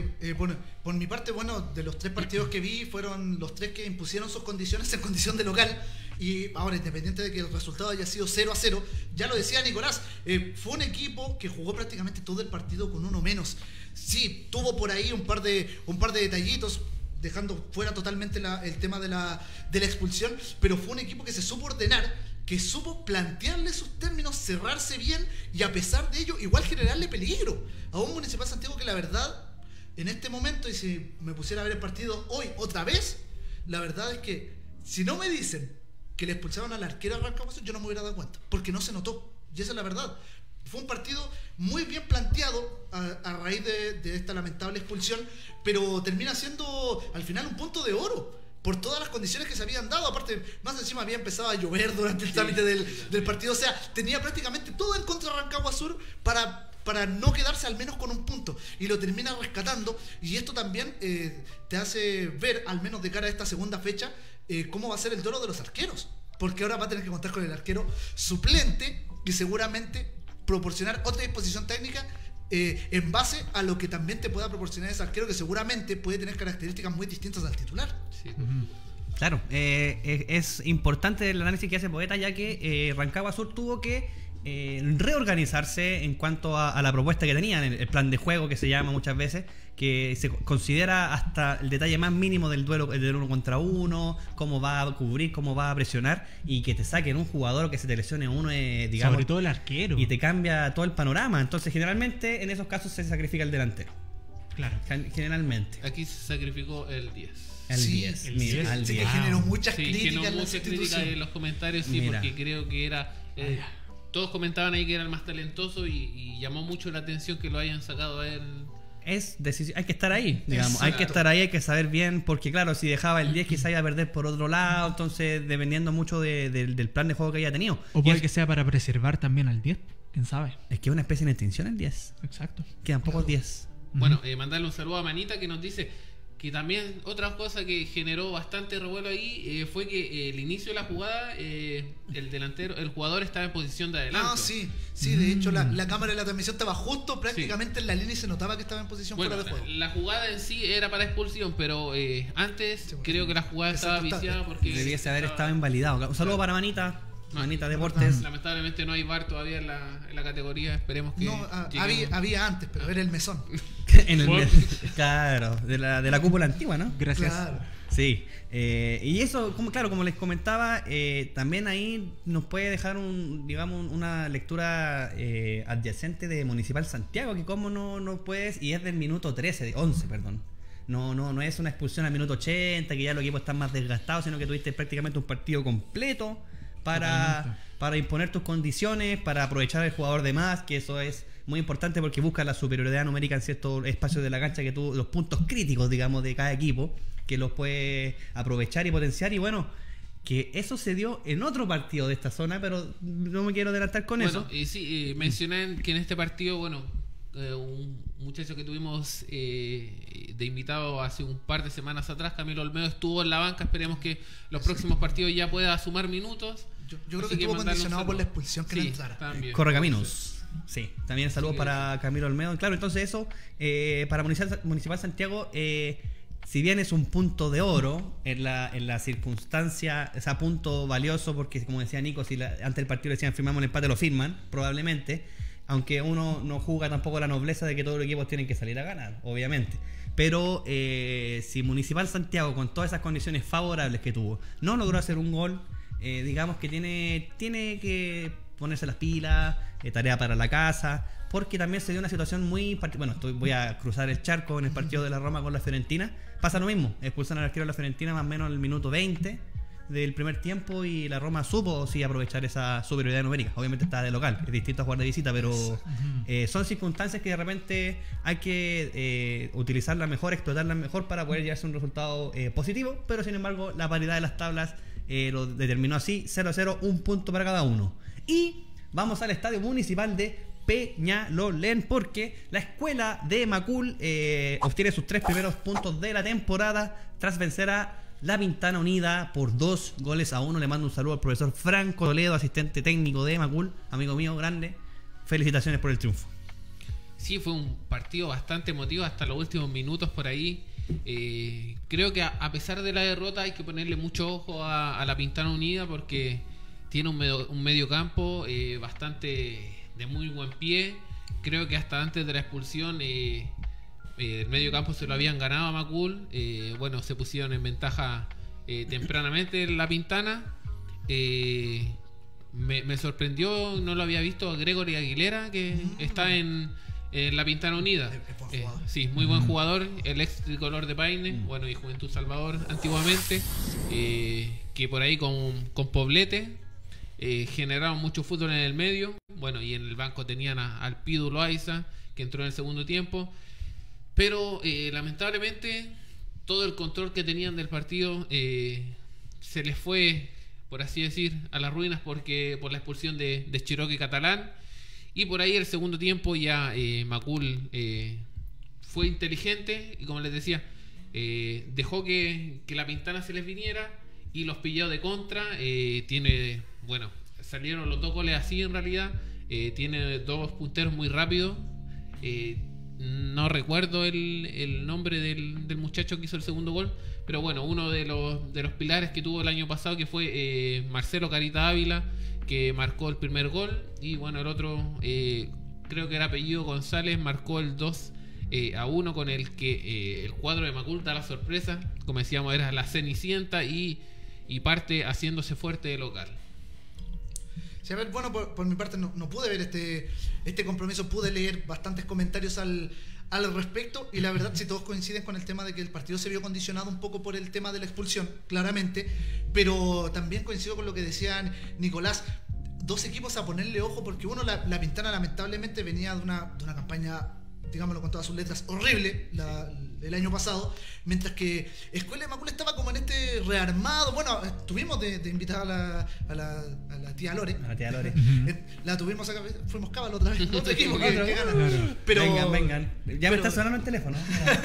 por mi parte, bueno, de los 3 partidos que vi, fueron los 3 que impusieron sus condiciones en condición de local. Y ahora, independiente de que el resultado haya sido 0-0, ya lo decía Nicolás, fue un equipo que jugó prácticamente todo el partido con uno menos. Sí, tuvo por ahí un par de detallitos, dejando fuera totalmente el tema de la expulsión, pero fue un equipo que se supo ordenar, que supo plantearle sus términos, cerrarse bien y a pesar de ello igual generarle peligro a un Municipal Santiago que la verdad en este momento, y si me pusiera a ver el partido hoy otra vez, la verdad es que si no me dicen que le expulsaron al arquero a Rancagua, yo no me hubiera dado cuenta, porque no se notó, y esa es la verdad. Fue un partido muy bien planteado a raíz de esta lamentable expulsión, pero termina siendo al final un punto de oro por todas las condiciones que se habían dado. Aparte, más encima había empezado a llover durante el trámite del partido. O sea, tenía prácticamente todo en contra de Rancagua Sur para no quedarse al menos con un punto. Y lo termina rescatando. Y esto también te hace ver, al menos de cara a esta segunda fecha, cómo va a ser el duelo de los arqueros. Porque ahora va a tener que contar con el arquero suplente y seguramente proporcionar otra disposición técnica en base a lo que también te pueda proporcionar ese arquero, que seguramente puede tener características muy distintas al titular. Sí. Claro, es importante el análisis que hace Poeta, ya que Rancagua Sur tuvo que reorganizarse en cuanto a la propuesta que tenían, el plan de juego que se llama muchas veces, que se considera hasta el detalle más mínimo del duelo, el del 1 contra 1, cómo va a cubrir, cómo va a presionar, y que te saquen un jugador o que se te lesione uno, digamos, sobre todo el arquero, y te cambia todo el panorama. Entonces generalmente en esos casos se sacrifica el delantero. Claro. Generalmente. Aquí se sacrificó el 10. El Sí, 10. el Mira, 10. al Sí, 10. que generó muchas Sí, críticas generó en la muchas críticas sustitución. en los comentarios, sí, Mira. porque creo que era... todos comentaban ahí que era el más talentoso y llamó mucho la atención que lo hayan sacado a él. Hay que estar ahí, digamos. Exacto. Hay que estar ahí, hay que saber bien, porque claro, si dejaba el 10 quizá iba a perder por otro lado, entonces dependiendo mucho del plan de juego que haya tenido. O Y puede que sea para preservar también al 10, quién sabe. es que es una especie de extinción el 10. Exacto. Quedan pocos 10. Bueno, mandarle un saludo a Manita que nos dice que también otra cosa que generó bastante revuelo ahí fue que el inicio de la jugada, el jugador estaba en posición de adelanto. Ah, sí, de hecho la cámara de la transmisión estaba justo prácticamente en la línea y se notaba que estaba en posición Bueno, fuera de juego. la jugada en sí era para expulsión, pero antes Sí, porque creo que la jugada estaba exacto, viciada porque Debiese haber estaba- estado invalidado. Un saludo para Manita. Manita Deportes. Lamentablemente no hay VAR todavía en la categoría, esperemos que No, lleguemos. había antes, pero era el mesón. En el Bueno. claro, de la cúpula antigua, ¿no? Gracias. Claro. Sí, y eso, como les comentaba, también ahí nos puede dejar una lectura adyacente de Municipal Santiago, que como no puedes, y es del minuto 11, perdón. No es una expulsión al minuto 80, que ya los equipos están más desgastados, sino que tuviste prácticamente un partido completo para imponer tus condiciones, para aprovechar al jugador de más, que eso es muy importante porque busca la superioridad numérica en ciertos espacios de la cancha, que los puntos críticos, digamos, de cada equipo, que los puede aprovechar y potenciar. Y bueno, que eso se dio en otro partido de esta zona, pero no me quiero adelantar con eso. Y sí, mencioné que en este partido, un muchacho que tuvimos de invitado hace un par de semanas atrás, Camilo Olmedo, estuvo en la banca. Esperemos que los próximos partidos ya pueda sumar minutos. Yo creo Así que estuvo mandarle un condicionado por saludo. la expulsión que no Sí, entrara. también. Correcaminos. Sí, también saludos Sí, para Camilo Olmedo. Claro, entonces eso, para Municipal Santiago, si bien es un punto de oro en la circunstancia, o sea, punto valioso, porque como decía Nico, si antes del partido le decían firmamos el empate, lo firman, probablemente, aunque uno no juzga tampoco la nobleza de que todos los equipos tienen que salir a ganar, obviamente. Pero si Municipal Santiago, con todas esas condiciones favorables que tuvo, no logró hacer un gol, digamos que tiene que ponerse las pilas, tarea para la casa, porque también se dio una situación muy... voy a cruzar el charco en el partido de la Roma con la Fiorentina. Pasa lo mismo, expulsan al arquero de la Fiorentina más o menos en el minuto 20 del primer tiempo y la Roma supo sí aprovechar esa superioridad numérica. Obviamente está de local, es distinto a jugar de visita, pero son circunstancias que de repente hay que utilizarlas mejor, explotarlas mejor para poder llevarse un resultado positivo, pero sin embargo la paridad de las tablas lo determinó así, 0-0, un punto para cada uno. Y vamos al estadio municipal de Peñalolén, porque la escuela de Macul obtiene sus 3 primeros puntos de la temporada tras vencer a La Pintana Unida por 2-1. Le mando un saludo al profesor Franco Toledo, asistente técnico de Macul, amigo mío, grande. Felicitaciones por el triunfo. Sí, fue un partido bastante emotivo hasta los últimos minutos por ahí. Creo que a pesar de la derrota hay que ponerle mucho ojo a La Pintana Unida, porque tiene un medio campo bastante de muy buen pie. Creo que hasta antes de la expulsión el medio campo se lo habían ganado a Macul. Bueno, se pusieron en ventaja tempranamente La Pintana. Me sorprendió, no lo había visto, a Gregory Aguilera, que está en La Pintana Unida. Sí, muy buen jugador, el ex tricolor de Paine, bueno, y Juventud Salvador antiguamente, que por ahí con Poblete generaron mucho fútbol en el medio. Bueno, y en el banco tenían al Pidu Loaiza, que entró en el segundo tiempo. Pero lamentablemente todo el control que tenían del partido se les fue, por así decir, a las ruinas, porque por la expulsión de Cherokee Catalán. Y por ahí el segundo tiempo ya Macul fue inteligente y, como les decía, dejó que La Pintana se les viniera y los pilló de contra. Bueno, salieron los 2 goles así en realidad. Tiene 2 punteros muy rápidos. No recuerdo el nombre del muchacho que hizo el segundo gol, pero bueno, uno de los pilares que tuvo el año pasado, que fue Marcelo Carita Ávila, que marcó el primer gol. Y bueno, el otro, creo que era apellido González, marcó el 2-1, con el que el cuadro de Macul da la sorpresa. Como decíamos, era la Cenicienta y parte haciéndose fuerte de local. Sí, a ver, bueno, por mi parte no pude ver este compromiso, pude leer bastantes comentarios al respecto, y la verdad, si todos coinciden con el tema de que el partido se vio condicionado un poco por el tema de la expulsión, claramente, pero también coincido con lo que decían Nicolás, 2 equipos a ponerle ojo, porque uno, la Pintana, lamentablemente venía de una campaña, digámoslo con todas sus letras, horrible el año pasado, mientras que Escuela de Macul estaba como en este rearmado. Bueno, tuvimos de invitar a la tía Lore. A la tía Lore. La tuvimos acá, fuimos cábalo otra vez, otro equipo que gana. Claro. Pero, vengan. Ya me está sonando el teléfono.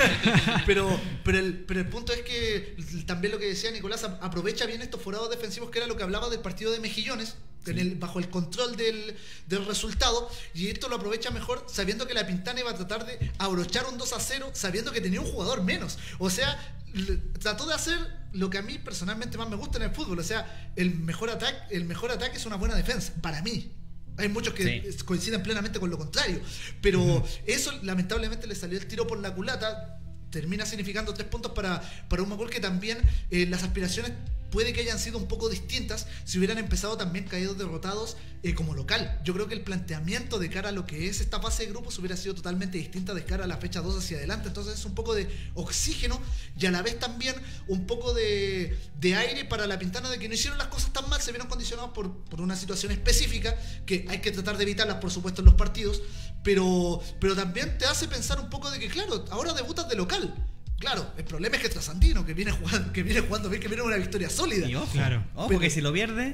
pero el punto es que también lo que decía Nicolás, aprovecha bien estos forados defensivos, que era lo que hablaba del partido de Mejillones, bajo el control del resultado, y esto lo aprovecha mejor sabiendo que La Pintana iba a tratar de abrochar un 2-0, sabiendo que tenía un jugador menos. O sea, trató de hacer lo que a mí personalmente más me gusta en el fútbol. O sea, el mejor ataque es una buena defensa, para mí. Hay muchos que coinciden plenamente con lo contrario, pero eso lamentablemente le salió el tiro por la culata. Termina significando 3 puntos para un Macul, que también las aspiraciones puede que hayan sido un poco distintas si hubieran empezado también caídos derrotados como local. Yo creo que el planteamiento de cara a lo que es esta fase de grupos hubiera sido totalmente distinta de cara a la fecha 2 hacia adelante. Entonces es un poco de oxígeno y a la vez también un poco de aire para La Pintana, de que no hicieron las cosas tan mal, se vieron condicionados por una situación específica que hay que tratar de evitarlas, por supuesto, en los partidos, pero también te hace pensar un poco de que, claro, ahora debutas de local. Claro, el problema es que Trasandino, que viene jugando bien, que viene una victoria sólida. Y ojo, claro. Porque si lo pierde...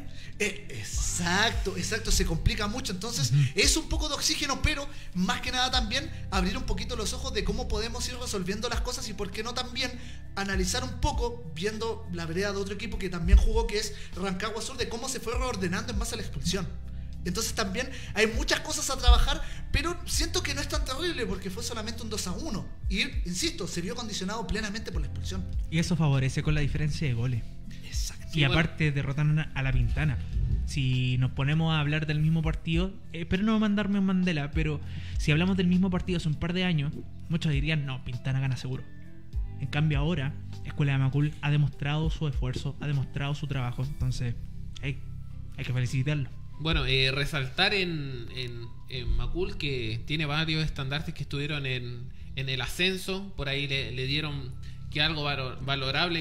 Exacto, se complica mucho. Entonces, es un poco de oxígeno, pero más que nada también abrir un poquito los ojos de cómo podemos ir resolviendo las cosas, y por qué no también analizar un poco, viendo la vereda de otro equipo que también jugó, que es Rancagua Sur, de cómo se fue reordenando en base a la expulsión. Entonces también hay muchas cosas a trabajar, pero siento que no es tan terrible porque fue solamente un 2-1. Y, insisto, se vio condicionado plenamente por la expulsión. Y eso favorece con la diferencia de goles. Exacto. Y aparte derrotaron a La Pintana. Si nos ponemos a hablar del mismo partido, espero no mandarme un Mandela, pero si hablamos del mismo partido hace un par de años, muchos dirían, no, Pintana gana seguro. En cambio ahora, Escuela de Macul ha demostrado su esfuerzo, ha demostrado su trabajo, entonces hay que felicitarlo. Bueno, resaltar en Macul que tiene varios estandartes que estuvieron en el ascenso. Por ahí le dieron que algo valorable,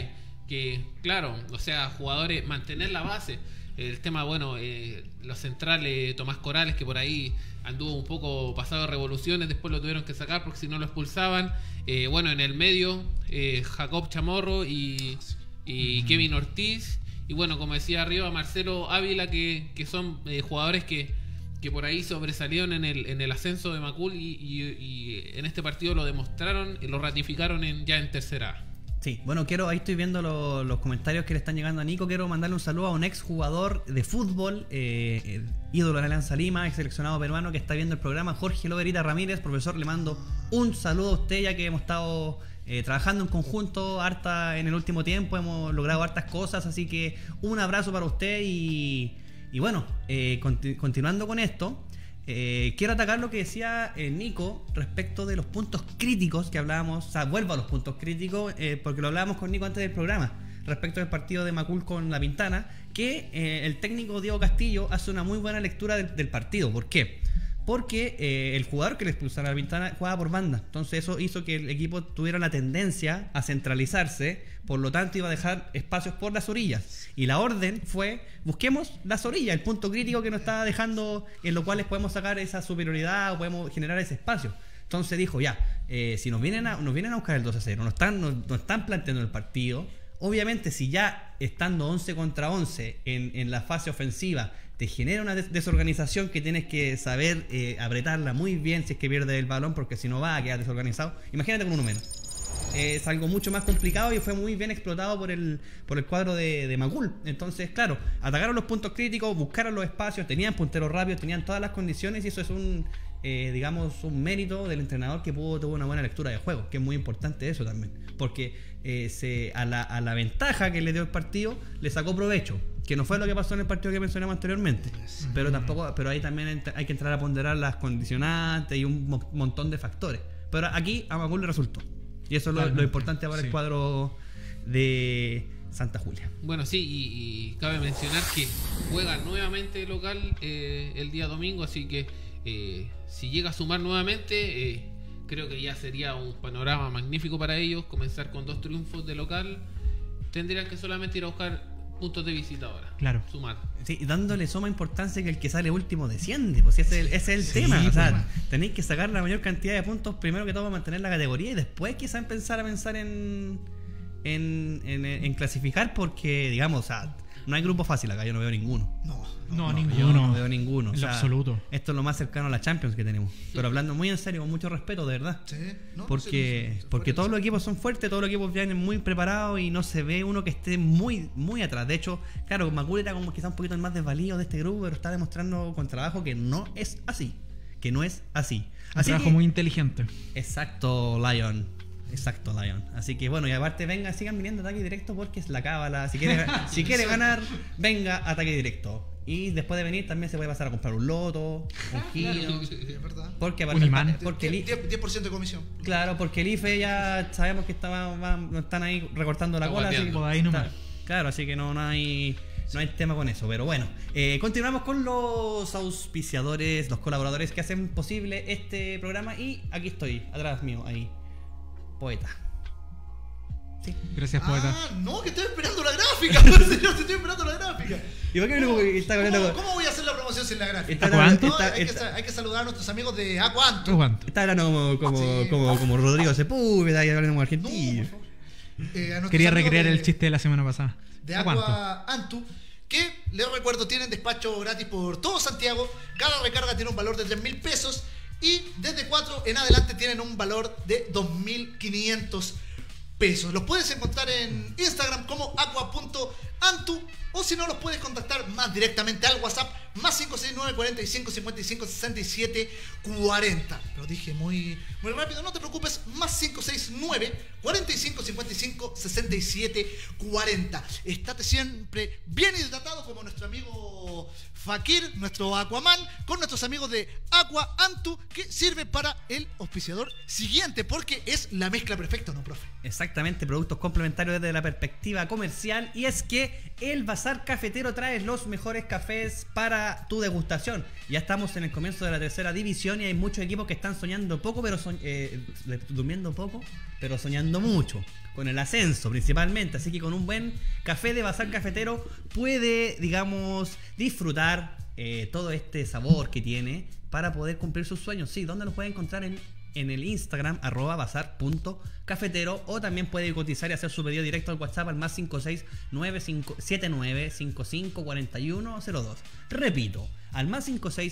que claro, o sea, jugadores, mantener la base. El tema, bueno, los centrales, Tomás Corales, que por ahí anduvo un poco pasado de revoluciones, después lo tuvieron que sacar porque si no lo expulsaban. Bueno, en el medio, Jacob Chamorro y Kevin Ortiz. Y bueno, como decía arriba, Marcelo Ávila, que son jugadores que que por ahí sobresalieron en el ascenso de Macul y en este partido lo demostraron y lo ratificaron ya en tercera A. Sí, bueno, ahí estoy viendo los comentarios que le están llegando a Nico. Quiero mandarle un saludo a un ex jugador de fútbol, ídolo de la Alianza Lima, ex seleccionado peruano que está viendo el programa, Jorge Loberita Ramírez. Profesor, le mando un saludo a usted, ya que hemos estado trabajando en conjunto en el último tiempo, hemos logrado hartas cosas, así que un abrazo para usted y bueno, continuando con esto. Quiero atacar lo que decía Nico respecto de los puntos críticos que hablábamos. O sea, vuelvo a los puntos críticos porque lo hablábamos con Nico antes del programa respecto del partido de Macul con La Pintana, que el técnico Diego Castillo hace una muy buena lectura del partido. ¿Por qué? Porque el jugador que le expulsaron a La Pintana jugaba por banda, entonces eso hizo que el equipo tuviera la tendencia a centralizarse, por lo tanto iba a dejar espacios por las orillas, y la orden fue: busquemos las orillas, el punto crítico que nos estaba dejando, en lo cual podemos sacar esa superioridad o podemos generar ese espacio. Entonces dijo, ya, si nos vienen a buscar el 2-0, nos están planteando el partido, obviamente si ya estando 11 contra 11 en la fase ofensiva te genera una desorganización que tienes que saber apretarla muy bien si es que pierdes el balón, porque si no va a quedar desorganizado. Imagínate con uno menos. Es algo mucho más complicado y fue muy bien explotado por el cuadro de Macul. Entonces, claro, atacaron los puntos críticos, buscaron los espacios, tenían punteros rápidos, tenían todas las condiciones, y eso es un mérito del entrenador que tuvo una buena lectura de juego, que es muy importante eso también, porque a la ventaja que le dio el partido le sacó provecho, que no fue lo que pasó en el partido que mencionamos anteriormente, pero ahí también hay que entrar a ponderar las condicionantes y un montón de factores, pero aquí a Macul le resultó, y eso es lo importante para el cuadro de Santa Julia. Bueno, sí, y cabe mencionar que juega nuevamente local el día domingo, así que si llega a sumar nuevamente, creo que ya sería un panorama magnífico para ellos. Comenzar con 2 triunfos de local, tendrían que solamente ir a buscar puntos de visita ahora. Claro. Sumar. Sí, dándole suma importancia que el que sale último desciende, pues ese es el tema. O sea, tenéis que sacar la mayor cantidad de puntos primero que todo para mantener la categoría, y después quizás pensar en clasificar, porque digamos, o sea, no hay grupo fácil acá, yo no veo ninguno. Ninguno. Yo no veo ninguno. En lo absoluto. Esto es lo más cercano a la Champions que tenemos. Pero hablando muy en serio, con mucho respeto, de verdad. Sí, ¿no? Porque todos los equipos son fuertes, todos los equipos vienen muy preparados y no se ve uno que esté muy, muy atrás. De hecho, claro, Macul era como quizá un poquito el más desvalido de este grupo, pero está demostrando con trabajo que no es así. Un trabajo muy inteligente. Exacto, Lion. Así que bueno, y aparte sigan viniendo Ataque Directo, porque es la cábala. Si quiere ganar, venga Ataque Directo. Y después de venir también se puede pasar a comprar un loto, un kilo. Sí, es verdad. Porque Un imán. 10% de comisión. Claro, porque el IFE ya sabemos que están ahí recortando la Está cola, así que, guardiando. Ahí nomás. claro, así que no hay tema con eso. Pero bueno, continuamos con los auspiciadores, los colaboradores que hacen posible este programa. Y aquí estoy, atrás mío, ahí. Poeta. Sí. Gracias, poeta. No, que estoy esperando la gráfica. Señor, estoy esperando la gráfica. ¿Y por qué está hablando? ¿Cómo voy a hacer la promoción sin la gráfica? Está ¿Cuánto? No, hay que saludar a nuestros amigos de Aquanto. ¿Cuánto? Está hablando como Rodrigo Sepúlveda, y hablando como argentino. Quería recrear el chiste de la semana pasada. De ¿Cuánto? Aqua Antu, que les recuerdo, tienen despacho gratis por todo Santiago. Cada recarga tiene un valor de 3.000 pesos, y desde 4 en adelante tienen un valor de 2.500 pesos. Los puedes encontrar en Instagram como aqua.antu, o si no, los puedes contactar más directamente al WhatsApp más 569 45 55 67 40. Lo dije muy rápido, no te preocupes, más 569 45 55 67 40. Estate siempre bien hidratado como nuestro amigo Fakir, nuestro Aquaman, con nuestros amigos de Aqua Antu, que sirve para el auspiciador siguiente, porque es la mezcla perfecta, ¿no, profe? Exactamente, productos complementarios desde la perspectiva comercial, y es que el Bazar Cafetero trae los mejores cafés para tu degustación. Ya estamos en el comienzo de la tercera división y hay muchos equipos que están soñando poco, pero durmiendo poco, pero soñando mucho, con el ascenso principalmente. Así que con un buen café de Bazar Cafetero puede, digamos, disfrutar todo este sabor que tiene para poder cumplir sus sueños. Sí, ¿dónde los puede encontrar? En en el Instagram @bazar.cafetero, o también puede cotizar y hacer su pedido directo al WhatsApp al más 569-7955-4102. Repito, al más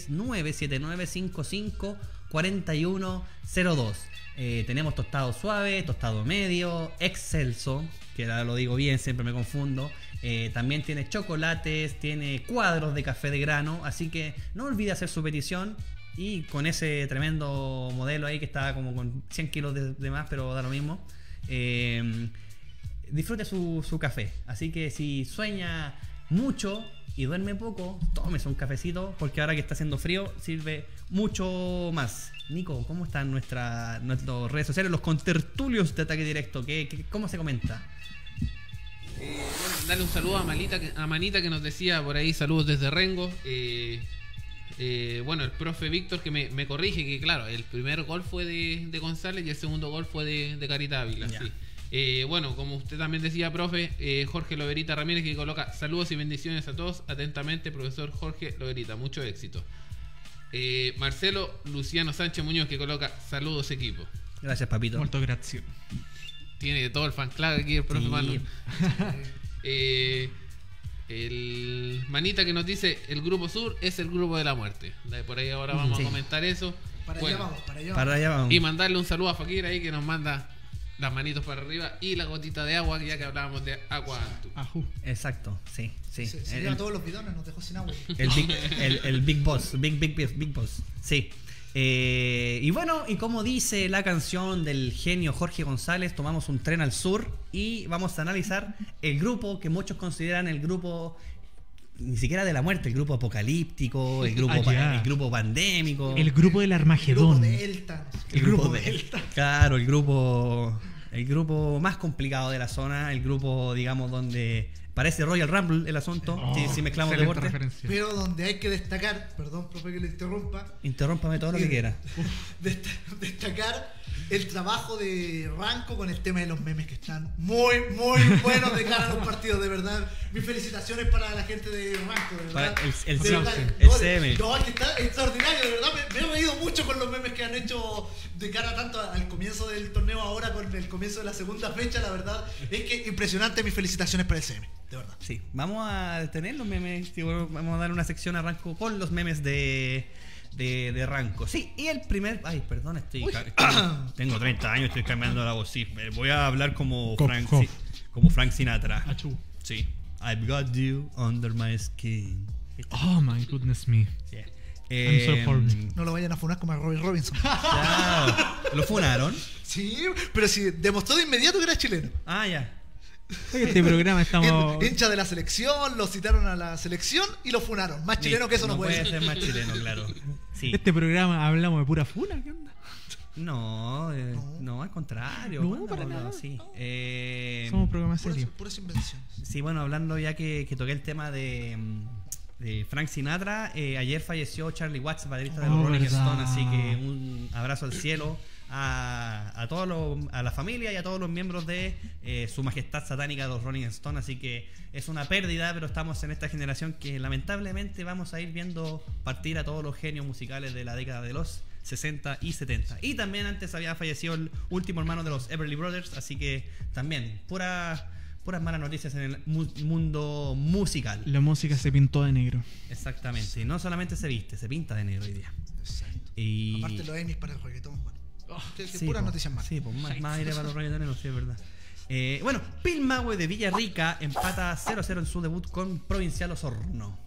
569-7955-4102. Tenemos tostado suave, tostado medio, excelso, que ahora lo digo bien, siempre me confundo. También tiene chocolates, tiene cuadros de café de grano, así que no olvide hacer su petición. Y con ese tremendo modelo ahí que está como con 100 kilos de más, pero da lo mismo, disfrute su café. Así que si sueña mucho y duerme poco, tómese un cafecito, porque ahora que está haciendo frío sirve mucho más. Nico, ¿cómo están nuestras redes sociales, los contertulios de Ataque Directo? ¿Cómo se comenta? Bueno, darle un saludo a Manita que nos decía por ahí, saludos desde Rengo. Bueno, el profe Víctor que me corrige que claro, el primer gol fue de González y el segundo gol fue de Carita Ávila. Sí. Bueno, como usted también decía, profe, Jorge Loberita Ramírez, que coloca saludos y bendiciones a todos. Atentamente, profesor Jorge Loberita, mucho éxito. Marcelo Luciano Sánchez Muñoz, que coloca saludos equipo. Gracias, papito. Molto grazie. Tiene todo el fan club aquí el profe Sí. Manu. El Manita que nos dice el grupo sur es el grupo de la muerte. Por ahí ahora vamos Sí. a comentar eso. Para Bueno, allá vamos, para allá Para vamos. allá vamos. y mandarle un saludo a Fakir ahí que nos manda las manitos para arriba y la gotita de agua, ya que hablábamos de agua Antu. Ajú. Exacto, sí. Se lleva todos los bidones, nos dejó sin agua. El Big Boss, Big Boss, sí. Y bueno, y como dice la canción del genio Jorge González, tomamos un tren al sur y vamos a analizar el grupo que muchos consideran el grupo ni siquiera de la muerte, el grupo apocalíptico, el grupo, el grupo pandémico, El grupo del El grupo Armagedón. de Elta. el grupo claro, el grupo más complicado de la zona, el grupo, digamos, donde parece Royal Rumble el asunto, si mezclamos Excelente deporte. referencia. Pero donde hay que destacar, perdón, profe, que le interrumpa, Interrúmpame todo lo que quiera. destacar el trabajo de Ranco con el tema de los memes que están muy, muy buenos de cara a los partidos, de verdad. Mis felicitaciones para la gente de Ranco, de verdad. Para el De verdad, CM. No, es que está extraordinario, de verdad. Me he reído mucho con los memes que han hecho de cara tanto al comienzo del torneo, ahora con el comienzo de la segunda fecha. La verdad es que impresionante. Mis felicitaciones para el CM, de verdad. Sí, vamos a tener los memes, vamos a dar una sección a Ranco con los memes de Ranco. Sí, y el primer... Ay, perdón, tengo 30 años, estoy cambiando la voz. Sí, voy a hablar como Frank Sinatra. Achú. Sí. I've got you under my skin. Oh my goodness me. Yeah. I'm so horny. No lo vayan a funar como a Robbie Robinson. Claro. ¿Lo funaron? Sí, pero si demostró de inmediato que era chileno. Ah, ya. Este programa estamos. Hincha de la selección, lo citaron a la selección y lo funaron. Más chileno que eso no puede ser. ser más chileno, claro. Sí. Este programa hablamos de pura funa, ¿qué onda? No, no, al contrario. No, ¿Cuándo para hemos hablado nada. así? Somos un programa serio. Puras invenciones. Sí, bueno, hablando ya que toqué el tema de Frank Sinatra, ayer falleció Charlie Watts, baterista de los Rolling verdad. Stones, así que un abrazo al cielo a la familia y a todos los miembros de su majestad satánica de los Rolling Stones, así que es una pérdida, pero estamos en esta generación que lamentablemente vamos a ir viendo partir a todos los genios musicales de la década de los 60 y 70. Y también antes había fallecido el último hermano de los Everly Brothers, así que también puras malas noticias en el mundo musical. La música se pintó de negro. Exactamente, y no solamente se viste, se pinta de negro hoy día. Exacto. Y Aparte los Emmys para el reggaetón, bueno. sí, Puras po, noticias malas. sí, pues más aire para los reggaetoneros, sí, es verdad. Bueno, Pilmahue de Villarrica empata 0-0 en su debut con Provincial Osorno.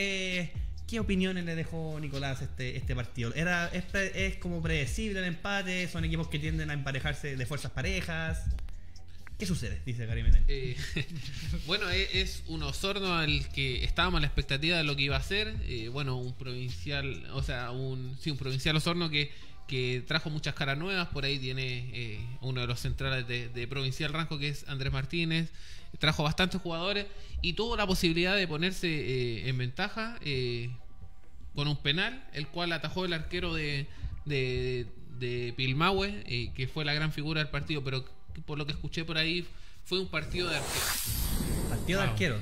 ¿Qué opiniones le dejó Nicolás este partido? ¿Es como predecible el empate? ¿Son equipos que tienden a emparejarse de fuerzas parejas? ¿Qué sucede? Dice Karim Medel. Bueno, es un Osorno al que estábamos a la expectativa de lo que iba a ser. Bueno, un provincial, o sea, un provincial Osorno que trajo muchas caras nuevas. Por ahí tiene uno de los centrales de Provincial Ranco, que es Andrés Martínez. Trajo bastantes jugadores y tuvo la posibilidad de ponerse en ventaja con un penal, el cual atajó el arquero de Pilmahue, que fue la gran figura del partido, pero por lo que escuché por ahí fue un partido de arqueros. Partido de arqueros. Sí.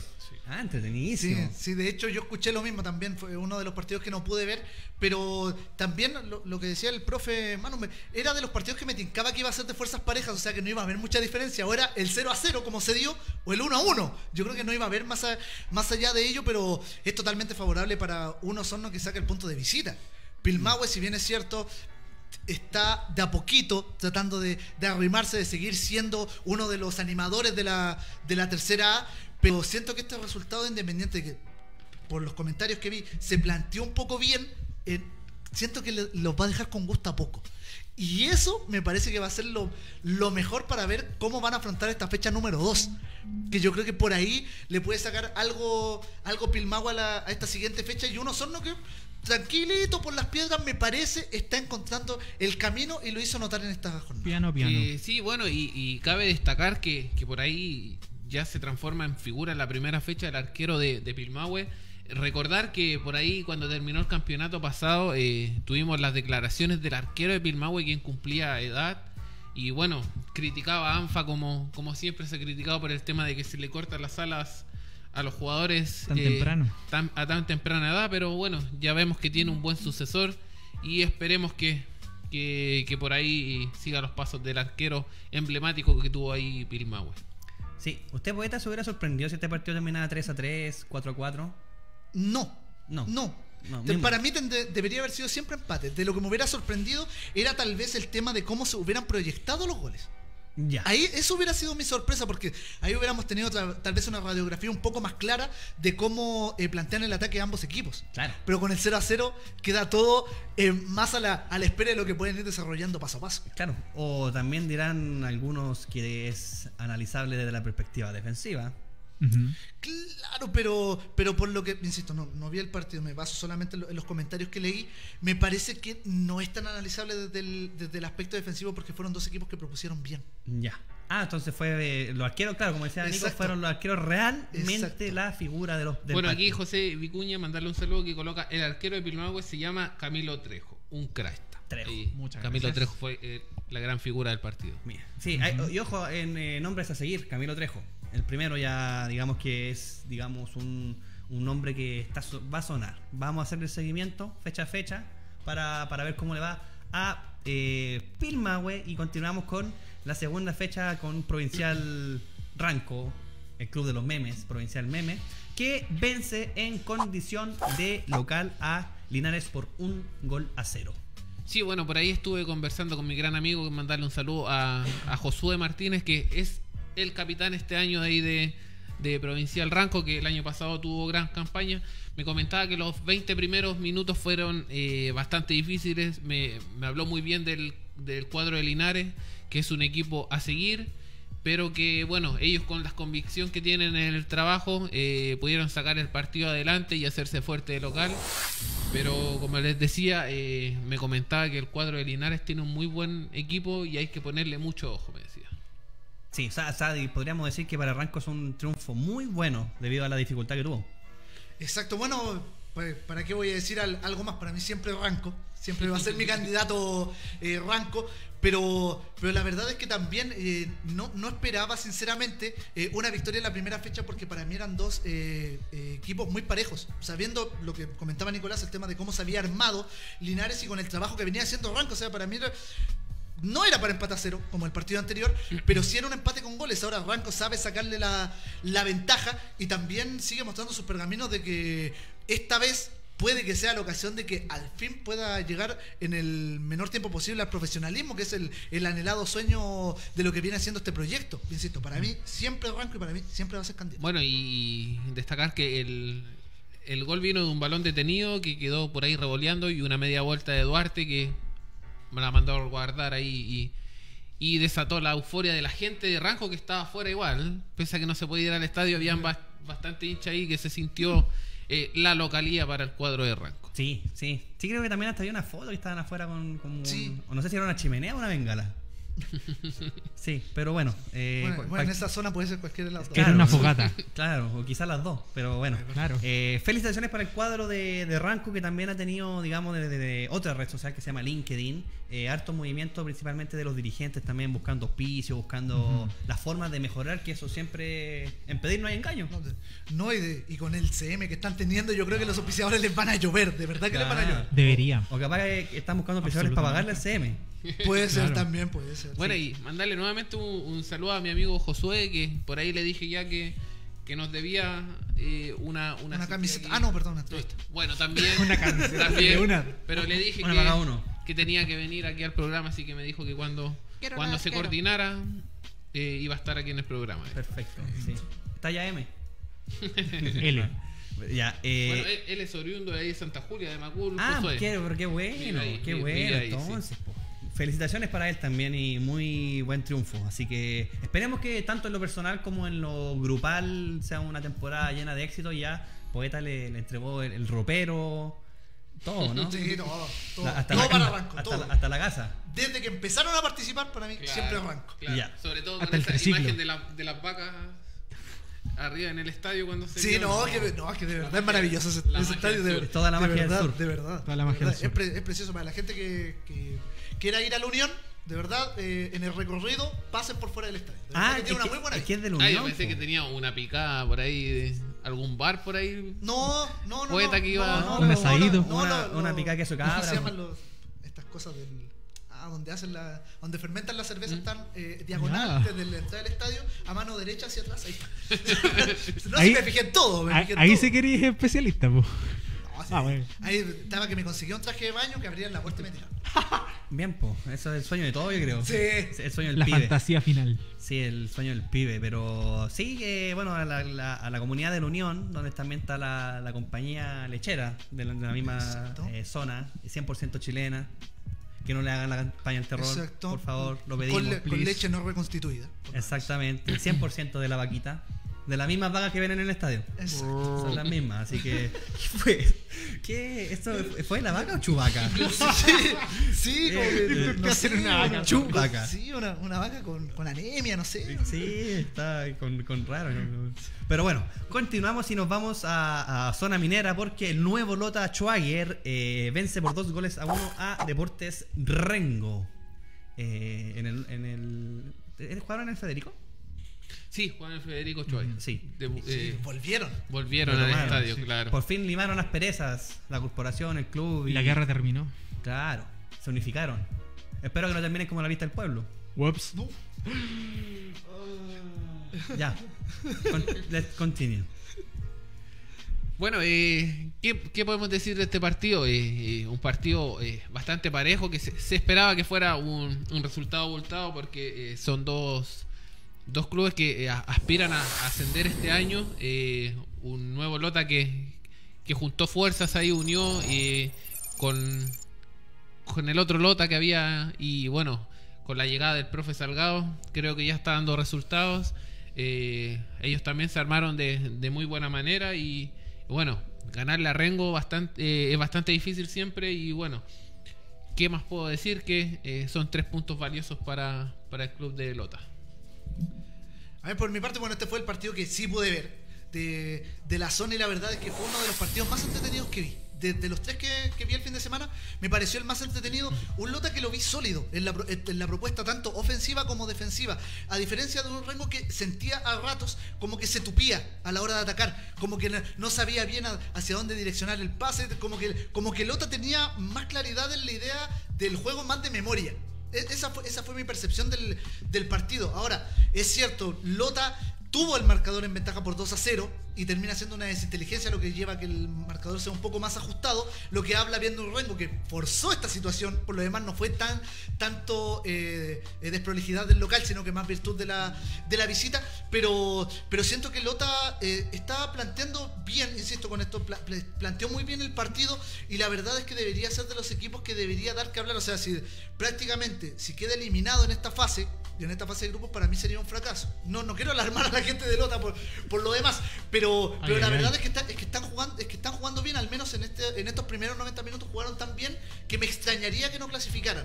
Ah, entretenidísimo. Sí, de hecho yo escuché lo mismo también, fue uno de los partidos que no pude ver, pero también lo que decía el profe Manu, era de los partidos que me tincaba que iba a ser de fuerzas parejas, o sea que no iba a haber mucha diferencia, o era el 0-0 como se dio, o el 1-1, yo creo que no iba a haber más allá de ello, pero es totalmente favorable para un Osorno que saca el punto de visita. Pilmahue, si bien es cierto, está de a poquito tratando de arrimarse, de seguir siendo uno de los animadores de la tercera A, pero siento que este resultado de Independiente, que por los comentarios que vi se planteó un poco bien, siento que los va a dejar con gusto a poco. Y eso me parece que va a ser lo mejor para ver cómo van a afrontar esta fecha número 2. Que yo creo que por ahí le puede sacar algo Pilmahue a esta siguiente fecha, y un Osorno que tranquilito por las piedras, me parece, está encontrando el camino y lo hizo notar en esta jornada. Piano. Sí, bueno, y cabe destacar que por ahí ya se transforma en figura en la primera fecha el arquero de Pilmahue. Recordar que por ahí cuando terminó el campeonato pasado tuvimos las declaraciones del arquero de Pilmahue, quien cumplía edad, y bueno, criticaba a ANFA como siempre se ha criticado por el tema de que se le cortan las alas a los jugadores tan temprano, a tan temprana edad, pero bueno, ya vemos que tiene un buen sucesor y esperemos que por ahí siga los pasos del arquero emblemático que tuvo ahí Pilmahue. Sí, ¿usted, poeta, se hubiera sorprendido si este partido terminaba 3-3, 4-4? No. Para mí debería haber sido siempre empate. De lo que me hubiera sorprendido era tal vez el tema de cómo se hubieran proyectado los goles. Ya. Ahí eso hubiera sido mi sorpresa, porque ahí hubiéramos tenido tal vez una radiografía un poco más clara de cómo plantean el ataque de ambos equipos. Claro. Pero con el 0-0 queda todo más a la espera de lo que pueden ir desarrollando paso a paso. Claro. O también dirán algunos que es analizable desde la perspectiva defensiva. Claro, pero por lo que, insisto, no vi el partido, me baso solamente en los comentarios que leí. Me parece que no es tan analizable desde el aspecto defensivo, porque fueron dos equipos que propusieron bien. Ya. entonces fue los arqueros, claro, como decía Nico, Exacto. fueron los arqueros realmente Exacto. la figura de los del Bueno, aquí partido. José Vicuña, mandarle un saludo, que coloca: el arquero de Pilmahue se llama Camilo Trejo, un crack. Trejo. Muchas Camilo gracias. Trejo fue la gran figura del partido. Mira, sí, y ojo en nombres a seguir, Camilo Trejo. El primero ya, digamos que es, digamos, un nombre que va a sonar. Vamos a hacerle el seguimiento, fecha a fecha, para ver cómo le va a Pilmahue, y continuamos con la segunda fecha con Provincial Ranco, el club de los memes, Provincial Meme, que vence en condición de local a Linares por 1-0. Sí, bueno, por ahí estuve conversando con mi gran amigo, mandarle un saludo a Josué Martínez, que es el capitán este año de ahí de Provincial Ranco, que el año pasado tuvo gran campaña. Me comentaba que los 20 primeros minutos fueron bastante difíciles. Me habló muy bien del cuadro de Linares, que es un equipo a seguir, pero que bueno, ellos con la convicción que tienen en el trabajo pudieron sacar el partido adelante y hacerse fuerte de local. Pero como les decía, me comentaba que el cuadro de Linares tiene un muy buen equipo y hay que ponerle mucho ojo, me decía. Sí, podríamos decir que para Ranco es un triunfo muy bueno debido a la dificultad que tuvo. Exacto, bueno, pues, ¿para qué voy a decir algo más? Para mí siempre Ranco, siempre va a ser mi candidato Ranco, pero la verdad es que también no esperaba sinceramente una victoria en la primera fecha, porque para mí eran dos equipos muy parejos, sabiendo lo que comentaba Nicolás, el tema de cómo se había armado Linares y con el trabajo que venía haciendo Ranco. O sea, para mí no era para empate a 0 como el partido anterior, pero sí era un empate con goles. Ahora Ranco sabe sacarle la ventaja, y también sigue mostrando sus pergaminos de que esta vez puede que sea la ocasión de que al fin pueda llegar en el menor tiempo posible al profesionalismo, que es el anhelado sueño de lo que viene haciendo este proyecto. Insisto, para mí siempre Ranco, y para mí siempre va a ser candidato. Bueno, y destacar que el gol vino de un balón detenido que quedó por ahí revoleando, y una media vuelta de Duarte que me la mandó a guardar ahí y desató la euforia de la gente de Ranco, que estaba afuera igual, pese a que no se podía ir al estadio. Habían bastante hincha ahí, que se sintió la localía para el cuadro de Ranco. Sí, creo que también hasta había una foto que estaban afuera con Sí. o no sé si era una chimenea o una bengala. Sí, pero bueno. Bueno, en esa zona puede ser cualquiera de las dos. Era una fogata. Claro, o quizás las dos, pero bueno. Claro. Felicitaciones para el cuadro de Ranco, que también ha tenido, digamos, de otra red social que se llama LinkedIn. Harto movimiento, principalmente de los dirigentes también, buscando auspicio, buscando las formas de mejorar, que eso siempre, en pedir no hay engaño. No, y con el CM que están teniendo, yo creo que los auspiciadores les van a llover, de verdad que les van a llover. Debería. O capaz que están buscando auspiciadores para pagarle al CM. Puede ser Claro. también, puede ser. Bueno, sí. y mandarle nuevamente un saludo a mi amigo Josué, que por ahí le dije ya que nos debía una camiseta. aquí. Ah, no, perdón, una entrevista. Bueno, también. Una camiseta. También, Una. pero le dije Una paga uno. que tenía que venir aquí al programa, así que me dijo que cuando se coordinara iba a estar aquí en el programa. Perfecto, sí. Talla M. L. Ya, Bueno, él es oriundo de ahí de Santa Julia, de Macul. Josué. pero qué bueno, Vive ahí, qué vive bueno. ahí, Entonces, po. Felicitaciones para él también y muy buen triunfo. Así que esperemos que tanto en lo personal como en lo grupal sea una temporada llena de éxito. Ya Poeta le entregó el ropero, todo, ¿no? Sí, todo. Hasta Todo la, para Ranco, hasta, todo. hasta la casa. Desde que empezaron a participar, para mí, Claro, siempre Ranco. claro. Ya. Sobre todo Hasta con el esa triciclo. imagen de las vacas arriba en el estadio cuando se Sí, vio. no, que de verdad magia- es maravilloso ese la magia estadio. del sur. Toda la de magia del verdad, sur. de verdad. Toda la de magia verdad. del sur. Es precioso para la gente que quiera ir a la Unión. De verdad, en el recorrido, pasen por fuera del estadio. De verdad que tiene una muy buena es que es del Ah, Unión. yo pensé po. que tenía una picada por ahí, algún bar por ahí. No. Poeta que iba- Un asadito. Una picada de queso cabra. ¿Cómo se llaman estas cosas del. Donde fermentan la cerveza están diagonal Ya. desde la entrada del estadio a mano derecha hacia atrás. Ahí está. No, Ahí- sí me fijé en todo. Ahí se quería especialista, po. No, sí. Ah, bueno. Ahí estaba que me conseguía un traje de baño que abrían la puerta y me tiraron. Bien, po. Eso es el sueño de todo, yo creo. Sí. Es el sueño del La pibe. fantasía final. Sí, el sueño del pibe, pero sí, bueno, a la comunidad de la Unión, donde también está la compañía lechera de la misma Exacto. zona, 100% chilena, que no le hagan la campaña del terror, Exacto. por favor, lo pedimos. Con please. leche no reconstituida. Exactamente, 100% de la vaquita, de las mismas vacas que vienen en el estadio. Exacto. Son las mismas, así que ¿qué? ¿Esto fue la vaca o Chubaca? Sí, como que, no sé, una vaca. Chubaca. Sí, una vaca con anemia, no sé. Sí, está con raro. Pero bueno, continuamos y nos vamos a zona minera porque el nuevo Lota Schwager vence por 2-1 a Deportes Rengo. ¿Jugaron en el Federico? Sí, Juan el Federico Choy. Sí. Sí, volvieron. Volvieron Pero al bueno, estadio, sí. claro. Por fin limaron las perezas, la corporación, el club. Y la guerra terminó. Claro, se unificaron. Espero que no terminen como la lista del pueblo. Whoops. No. Ya. Let's continue. Bueno, ¿qué podemos decir de este partido? Un partido bastante parejo, que se esperaba que fuera un resultado abultado porque son dos clubes que aspiran a ascender este año. Un nuevo Lota que juntó fuerzas ahí, unió con el otro Lota que había, y bueno, con la llegada del profe Salgado creo que ya está dando resultados. Ellos también se armaron de muy buena manera y bueno, ganarle a Rengo es bastante difícil siempre. Y bueno, ¿qué más puedo decir? Que son 3 puntos valiosos para el club de Lota. A ver, por mi parte, bueno, este fue el partido que sí pude ver de la zona, y la verdad es que fue uno de los partidos más entretenidos que vi. De los 3 que vi el fin de semana, me pareció el más entretenido. Un Lota que lo vi sólido en la propuesta tanto ofensiva como defensiva, a diferencia de un Rengo que sentía a ratos como que se tupía a la hora de atacar, como que no sabía bien hacia dónde direccionar el pase, como que Lota tenía más claridad en la idea del juego, más de memoria. Esa fue mi percepción del partido. Ahora, es cierto, Lota tuvo el marcador en ventaja por 2-0 y termina siendo una desinteligencia, lo que lleva a que el marcador sea un poco más ajustado, lo que habla bien de un Rengo que forzó esta situación. Por lo demás no fue tanto desprolijidad del local, sino que más virtud de la visita, pero siento que Lota está planteando bien, insisto con esto, planteó muy bien el partido, y la verdad es que debería ser de los equipos que debería dar que hablar. O sea, si queda eliminado en esta fase, y en esta fase de grupos, para mí sería un fracaso. No quiero alarmar a la gente de Lota por lo demás, pero la verdad es que están jugando bien, al menos en estos primeros 90 minutos jugaron tan bien que me extrañaría que no clasificaran.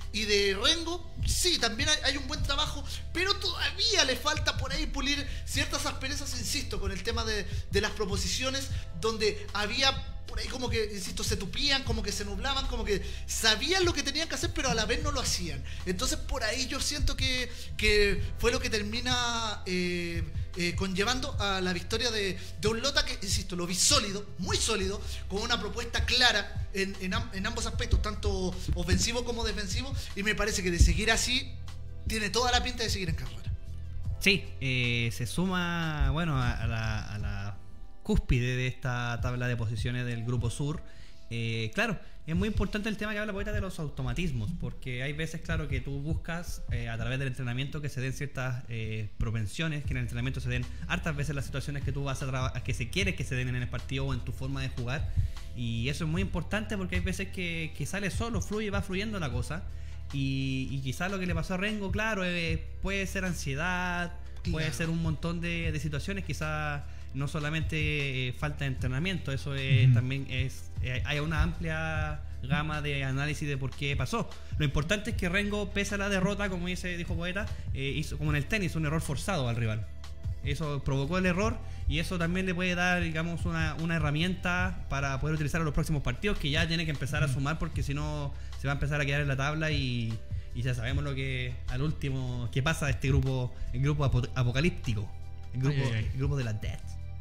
Y de Rengo, sí, también hay un buen trabajo, pero todavía le falta por ahí pulir ciertas asperezas, insisto, con el tema de las proposiciones, donde había por ahí como que, insisto, se tupían, como que se nublaban, como que sabían lo que tenían que hacer, pero a la vez no lo hacían. Entonces por ahí yo siento que fue lo que termina conllevando a la victoria de un Lota que, insisto, lo vi sólido, muy sólido, con una propuesta clara en ambos aspectos, tanto ofensivo como defensivo, y me parece que de seguir así, tiene toda la pinta de seguir en carrera. Sí, se suma, bueno, a la cúspide de esta tabla de posiciones del Grupo Sur. Claro, es muy importante el tema que habla Poeta de los automatismos, porque hay veces, claro, que tú buscas a través del entrenamiento que se den ciertas propensiones, que en el entrenamiento se den hartas veces las situaciones que tú vas a trabajar, que se quiere que se den en el partido o en tu forma de jugar, y eso es muy importante porque hay veces que sale solo, fluye, va fluyendo la cosa, y quizás lo que le pasó a Rengo, claro, puede ser ansiedad, puede ser un montón de situaciones, quizás no solamente falta de entrenamiento, eso también hay una amplia gama de análisis de por qué pasó. Lo importante es que Rengo, pese a la derrota, como dijo Poeta, hizo como en el tenis, un error forzado al rival. Eso provocó el error y eso también le puede dar, digamos, una herramienta para poder utilizar en los próximos partidos, que ya tiene que empezar a sumar, porque si no se va a empezar a quedar en la tabla y ya sabemos lo que al último que pasa de este grupo, el grupo apocalíptico, el grupo de la Death.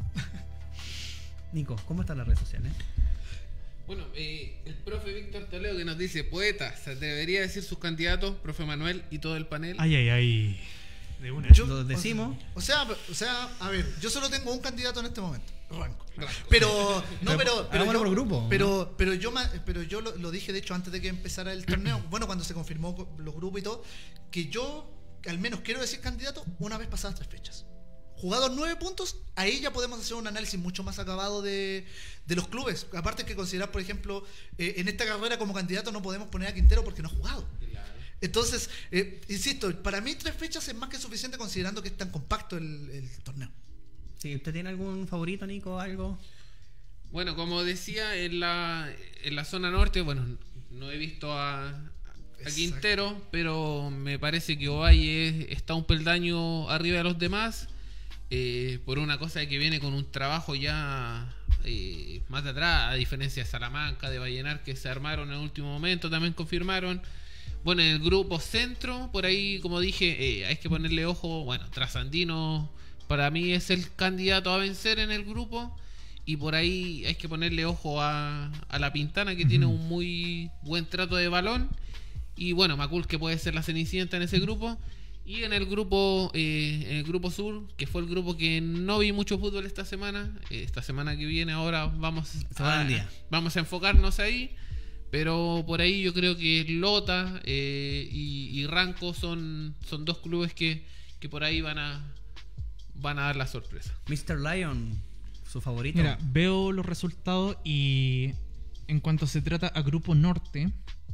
Nico, ¿cómo están las redes sociales? Bueno, el profe Víctor Toledo que nos dice: Poeta, se debería decir sus candidatos, profe Manuel y todo el panel. Ay. De una. Lo decimos. O sea, a ver, yo solo tengo un candidato en este momento, Ranco. Pero hagámoslo por grupo. Pero yo lo dije, de hecho, antes de que empezara el torneo, bueno, cuando se confirmó los grupos y todo, que yo al menos quiero decir candidato una vez pasadas 3 fechas. Jugados 9 puntos, ahí ya podemos hacer un análisis mucho más acabado de los clubes. Aparte que considerar, por ejemplo, en esta carrera como candidato no podemos poner a Quintero porque no ha jugado. Entonces, insisto, para mí 3 fechas es más que suficiente considerando que es tan compacto el torneo. Sí, ¿usted tiene algún favorito, Nico? ¿Algo? Bueno, como decía, en la zona norte, bueno, no he visto a Quintero, pero me parece que Ovalle está un peldaño arriba de los demás. Por una cosa de que viene con un trabajo ya más de atrás, a diferencia de Salamanca, de Vallenar, que se armaron en el último momento, también confirmaron. Bueno, en el grupo centro, por ahí, como dije, hay que ponerle ojo. Bueno, Trasandino para mí es el candidato a vencer en el grupo, y por ahí hay que ponerle ojo a La Pintana, que tiene un muy buen trato de balón, y bueno, Macul, que puede ser la cenicienta en ese grupo. Y en el grupo sur, que fue el grupo que no vi mucho fútbol esta semana que viene ahora vamos a enfocarnos ahí, pero por ahí yo creo que Lota y Ranco son 2 clubes que por ahí van a dar la sorpresa. Mr. Lion, su favorito. Mira, veo los resultados y en cuanto se trata a grupo norte,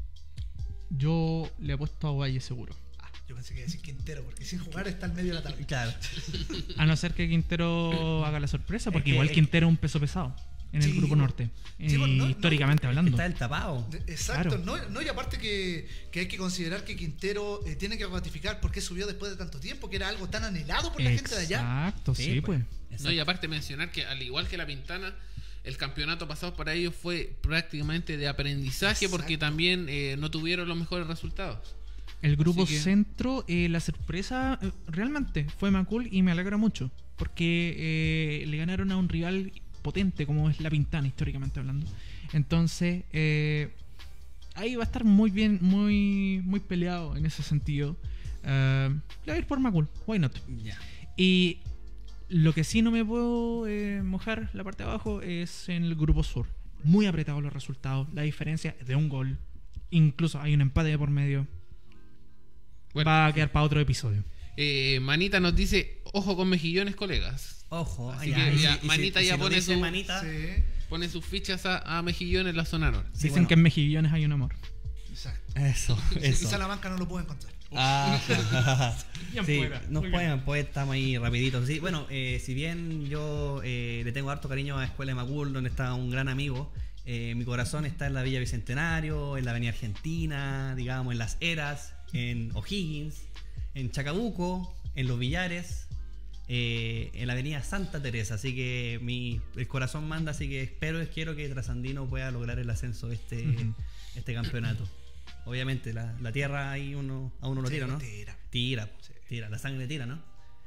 yo le apuesto a Ovalle seguro. Yo pensé que iba a decir Quintero, porque sin jugar está al medio de la tabla. Claro. A no ser que Quintero haga la sorpresa, porque igual Quintero es un peso pesado en el grupo norte. Sí, bueno, históricamente hablando. Está el tapado. Exacto. Claro. Y aparte que hay que considerar que Quintero tiene que ratificar por qué subió después de tanto tiempo, que era algo tan anhelado por la gente de allá. Exacto, sí, pues. No, y aparte mencionar que al igual que La Pintana, el campeonato pasado para ellos fue prácticamente de aprendizaje. Exacto. Porque también no tuvieron los mejores resultados. El grupo centro, la sorpresa realmente fue Macul, y me alegra mucho porque le ganaron a un rival potente como es La Pintana, históricamente hablando. Entonces ahí va a estar muy bien, muy peleado en ese sentido. Le voy a ir por Macul, why not? Yeah. Y lo que sí no me puedo mojar la parte de abajo es en el grupo sur. Muy apretados los resultados, la diferencia es de un gol, incluso hay un empate de por medio. Bueno, va a quedar para otro episodio. Manita nos dice: ojo con Mejillones, colegas. Ojo. Así que ya, Manita ya pone pone sus fichas a Mejillones en la zona norte. Sí, dicen que en Mejillones hay un amor. Exacto. Eso. Y Salamanca no lo puede encontrar. Sí, nos pueden, pues estamos ahí rapidito. Sí, bueno, si bien yo le tengo harto cariño a Escuela de Macul, donde está un gran amigo, Mi corazón está en la Villa Bicentenario, en la Avenida Argentina, digamos, en Las Heras, en O'Higgins, en Chacabuco, en Los Villares, en la Avenida Santa Teresa. Así que el corazón manda, así que quiero que Trasandino pueda lograr el ascenso de este campeonato. Obviamente, la tierra ahí a uno lo tira, ¿no? Tira, la sangre tira, ¿no?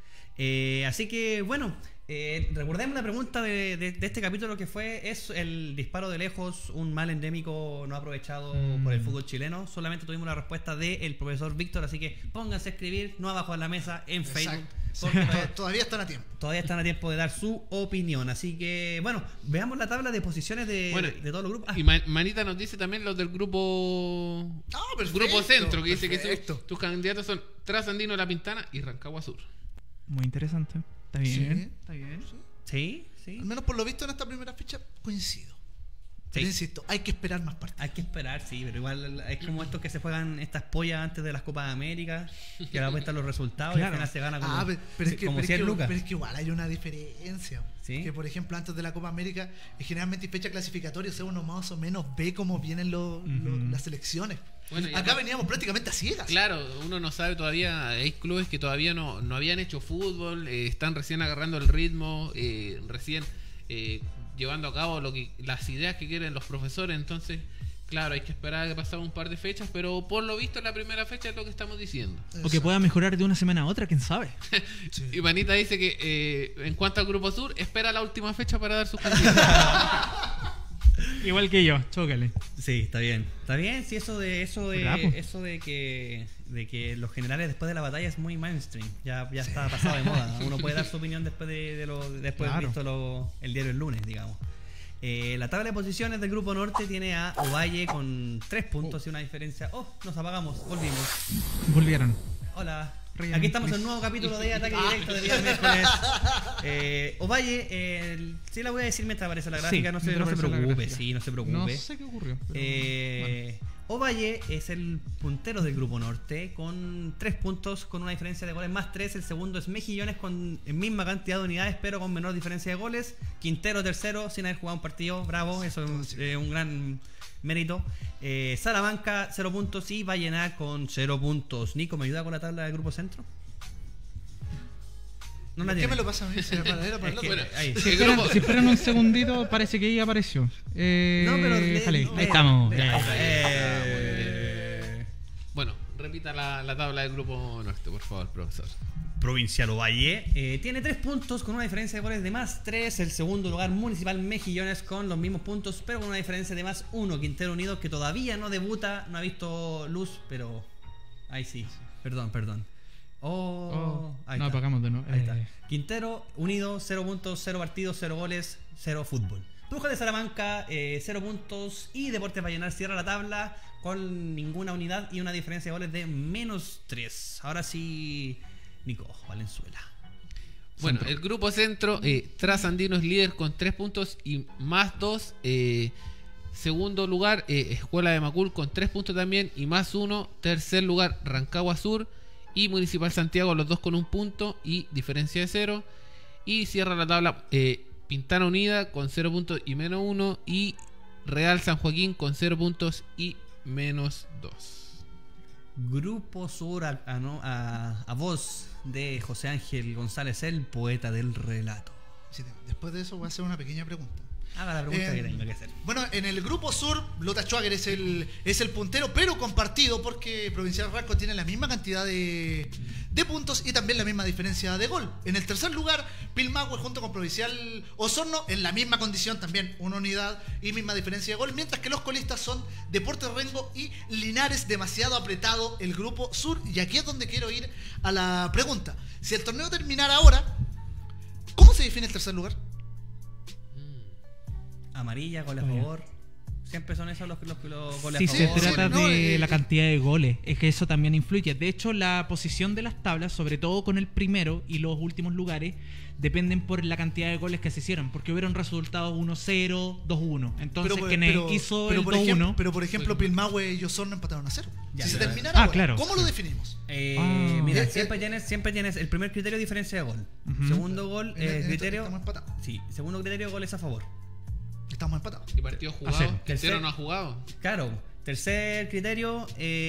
Así que, bueno, recordemos la pregunta de este capítulo que ¿es el disparo de lejos un mal endémico no aprovechado por el fútbol chileno? Solamente tuvimos la respuesta del profesor Víctor, así que pónganse a escribir, no abajo de la mesa, en Facebook. Porque todavía están a tiempo. Todavía están a tiempo de dar su opinión. Así que, bueno, veamos la tabla de posiciones de todos los grupos. Y Manita nos dice también los del grupo grupo centro, que dice que tus candidatos son Trasandino, La Pintana y Rancagua Sur. Muy interesante. Está bien. Está bien. Sí. Al menos por lo visto en esta primera fecha coincido. Pero insisto, hay que esperar más partidos. Hay que esperar, sí, pero igual es como estos que se juegan estas pollas antes de las Copas de América, que ahora cuentan los resultados y al final se gana como 100 lucas. Pero es que igual hay una diferencia. ¿Sí? Que por ejemplo antes de la Copa América generalmente hay fecha clasificatoria, o sea, uno más o menos ve cómo vienen las selecciones. Bueno, acá veníamos prácticamente a ciegas. Claro, uno no sabe todavía. Hay clubes que todavía no habían hecho fútbol, están recién agarrando el ritmo, recién llevando a cabo las ideas que quieren los profesores. Entonces, claro, hay que esperar a que pasen un par de fechas, pero por lo visto la primera fecha es lo que estamos diciendo. O que pueda mejorar de una semana a otra, quién sabe. Sí. Y Manita dice que en cuanto al Grupo Sur, espera la última fecha para dar sus candidatos. Igual que yo, chócale. Sí, está bien. Está bien, sí, eso de que los generales después de la batalla es muy mainstream. Ya está pasado de moda. Uno puede dar su opinión después de visto el diario el lunes, digamos. La tabla de posiciones del Grupo Norte tiene a Ovalle con 3 puntos y una diferencia. Nos apagamos, Volvieron. Hola. Aquí estamos en un nuevo capítulo de Ataque Directo de día miércoles. Ovalle, sí la voy a decir mientras aparece la gráfica, no se preocupe. Sí, no se preocupe. No sé qué ocurrió. Bueno. Ovalle es el puntero del Grupo Norte con 3 puntos, con una diferencia de goles más 3. El segundo es Mejillones con misma cantidad de unidades, pero con menor diferencia de goles. Quintero tercero, sin haber jugado un partido. Bravo, eso es un gran mérito. Salamanca 0 puntos y Vallenar con 0 puntos. Nico, ¿me ayuda con la tabla del Grupo Centro? No la tiene. ¿Qué me lo pasa a mí? Si esperan un segundito, parece que ahí apareció. Ahí estamos. Bueno, repita la tabla del Grupo Norte, por favor, profesor. Provincial Ovalle tiene 3 puntos con una diferencia de goles de más 3. El segundo lugar, Municipal Mejillones, con los mismos puntos, pero con una diferencia de más 1. Quintero Unido, que todavía no debuta, no ha visto luz, pero ahí sí. Perdón. Ahí no, está. apagamos de nuevo. Ahí está. Quintero Unido, 0 puntos, 0 partidos, 0 goles, 0 fútbol. Brujas de Salamanca, 0 puntos. Y Deportes Vallenar cierra la tabla con ninguna unidad y una diferencia de goles de menos 3. Ahora sí, Nico Valenzuela. Bueno, el Grupo Centro, Trasandino es líder con 3 puntos y más 2. Segundo lugar, Escuela de Macul con 3 puntos también y más 1. Tercer lugar, Rancagua Sur y Municipal Santiago, los dos con 1 punto y diferencia de 0. Y cierra la tabla Pintana Unida con 0 puntos y menos 1. Y Real San Joaquín con 0 puntos y menos 2. Grupo Sur a voz de José Ángel González, el poeta del relato. Sí, después de eso voy a hacer una pequeña pregunta. Haga la pregunta que tenga que hacer. Bueno, en el Grupo Sur, Lota Schwager es el puntero, pero compartido porque Provincial Ranco tiene la misma cantidad de puntos y también la misma diferencia de gol. En el tercer lugar, Pilmahue junto con Provincial Osorno en la misma condición, también una unidad y misma diferencia de gol, mientras que los colistas son Deportes Rengo y Linares. Demasiado apretado el Grupo Sur, y aquí es donde quiero ir a la pregunta. Si el torneo terminara ahora, ¿cómo se define el tercer lugar? Amarilla, gol a favor. Siempre son esos los goles si a favor. se trata de la cantidad de goles, es que eso también influye. De hecho, la posición de las tablas, sobre todo con el primero y los últimos lugares, dependen por la cantidad de goles que se hicieron, porque hubieron resultados 1-0, 2-1. Entonces, quienes hizo el 2-1... Pero por ejemplo, Pilmahue y Osorno empataron a 0. Si se terminara ahora, claro. ¿cómo lo definimos? Mira, siempre tienes el primer criterio, diferencia de gol. Segundo gol, criterio... Estamos empatados. Sí, segundo criterio, goles a favor. Estamos empatados. ¿Y partidos jugados? cero. Quintero no ha jugado. Claro, tercer criterio,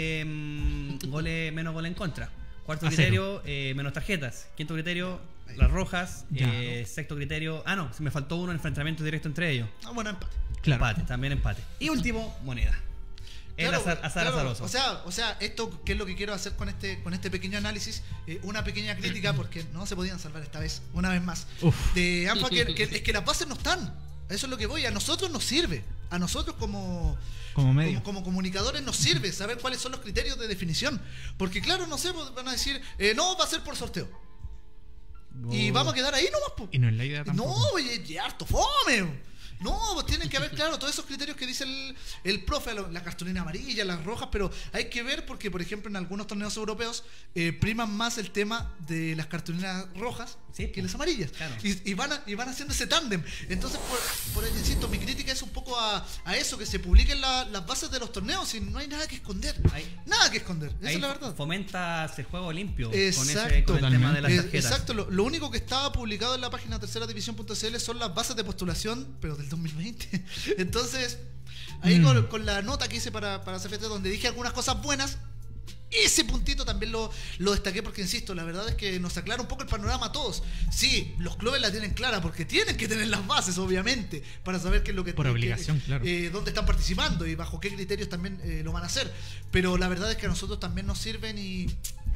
menos goles en contra. Cuarto A criterio, menos tarjetas. Quinto criterio, las rojas. Ya. Sexto criterio, no, me faltó uno, enfrentamiento directo entre ellos. Bueno, empate. Claro. Empate, también empate. Y último, moneda. El Claro, azar claro. azaroso. O sea, esto que es lo que quiero hacer con este pequeño análisis, una pequeña crítica, porque no se podían salvar esta vez, una vez más, Uf. de ANFA, es que las bases no están. Eso es lo que voy. A nosotros nos sirve. A nosotros como medio. como comunicadores nos sirve saber cuáles son los criterios de definición. Porque claro, no sé, van a decir, no, va a ser por sorteo. Y vamos a quedar ahí nomás, po. Y no es la idea tampoco. No, oye, y harto fome. No, pues tienen que haber, claro, todos esos criterios que dice el profe, la cartulina amarilla, las rojas, pero hay que ver porque, por ejemplo, en algunos torneos europeos priman más el tema de las cartulinas rojas Sí, que las amarillas. claro. Y van haciendo ese tándem. Entonces, por eso, insisto, mi crítica es un poco a eso, que se publiquen las bases de los torneos y no hay nada que esconder. Nada que esconder, esa Ahí es la verdad. fomentas el juego limpio Exacto. con el tema de las Es- tarjetas. Exacto, lo único que estaba publicado en la página terceradivisión.cl son las bases de postulación, pero del 2020. Entonces, ahí con la nota que hice para CFT, donde dije algunas cosas buenas, ese puntito también lo destaqué porque, insisto, la verdad es que nos aclara un poco el panorama a todos. Sí, los clubes la tienen clara porque tienen que tener las bases, obviamente, para saber qué es lo que... Por obligación, claro. Dónde están participando y bajo qué criterios también lo van a hacer. Pero la verdad es que a nosotros también nos sirven y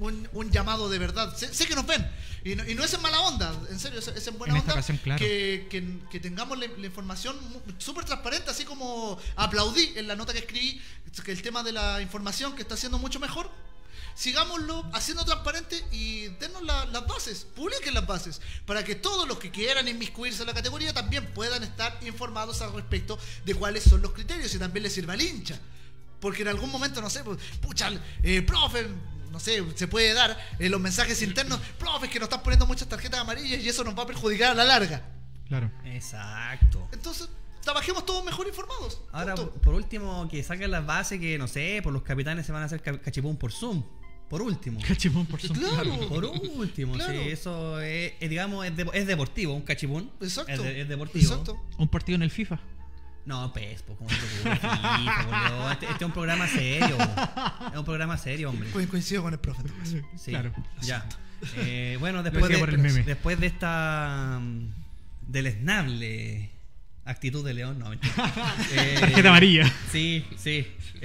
un llamado de verdad. Sé que nos ven y no es en mala onda, en serio, es en buena En onda esta ocasión, claro. que tengamos la información súper transparente, así como aplaudí en la nota que escribí, que el tema de la información que está siendo mucho mejor. Sigámoslo haciendo transparente y denos las bases, publiquen las bases, para que todos los que quieran inmiscuirse en la categoría también puedan estar informados al respecto de cuáles son los criterios y también les sirva al hincha. Porque en algún momento, no sé, pues, pucha, profe, no sé, se puede dar los mensajes internos, profe, es que nos están poniendo muchas tarjetas amarillas y eso nos va a perjudicar a la larga. Claro. Exacto. Entonces, trabajemos todos mejor informados. Ahora, Punto. por último, que saquen las bases que, no sé, por los capitanes se van a hacer cachipún por Zoom. Por último. Cachipón por Zoom. Claro. Por último, Claro. sí, eso es, digamos, es deportivo, un cachipún. Exacto. Es deportivo. Exacto. Un partido en el FIFA. No, pues, como te ocurre, FIFA, boludo. Este es un programa serio. Es un programa serio, hombre. Coincido con el profe. entonces. Sí, Claro. ya. Bueno, Lo después decía de, por el meme. después de esta deleznable actitud de León, no, mentira. Tarjeta amarilla. Sí, sí.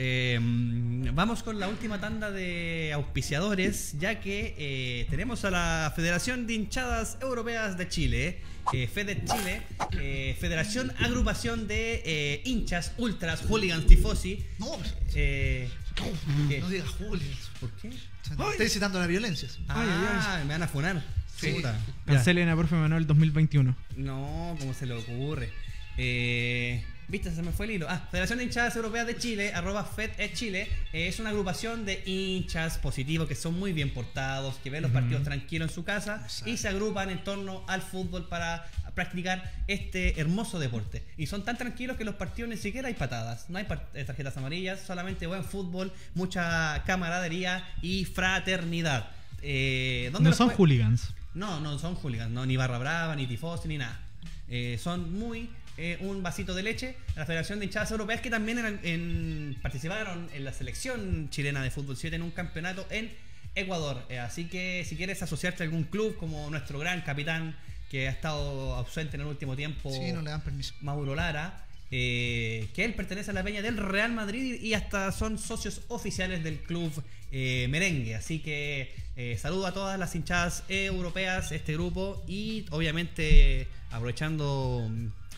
Vamos con la última tanda de auspiciadores, ya que tenemos a la Federación de Hinchadas Europeas de Chile, FEDE Chile, Federación Agrupación de Hinchas, Ultras, Hooligans, Tifosi. No, ¿Qué? no digas Julio. ¿Por qué? Estoy citando la violencia. Me van a funar. Sí. Puta. Ya. Cancelen a Profe Manuel 2021. No, ¿cómo se le ocurre? ¿Viste? Se me fue el hilo. Federación de Hinchadas Europeas de Chile, @FedEChile, es una agrupación de hinchas positivos que son muy bien portados, que ven los partidos tranquilos en su casa. Exacto. Y se agrupan en torno al fútbol para practicar este hermoso deporte. Y son tan tranquilos que los partidos ni siquiera hay patadas, no hay tarjetas amarillas, solamente buen fútbol, mucha camaradería y fraternidad. ¿Dónde No los son puede- hooligans. No son hooligans, no, ni barra brava, ni tifosi, ni nada. Son muy un vasito de leche. La Federación de Hinchadas Europeas, que también participaron en la selección chilena de fútbol 7 en un campeonato en Ecuador. Así que si quieres asociarte a algún club, como nuestro gran capitán que ha estado ausente en el último tiempo, Sí, no le dan permiso. Mauro Lara, que él pertenece a la peña del Real Madrid y hasta son socios oficiales del club merengue. Así que saludo a todas las hinchadas europeas, este grupo, y obviamente aprovechando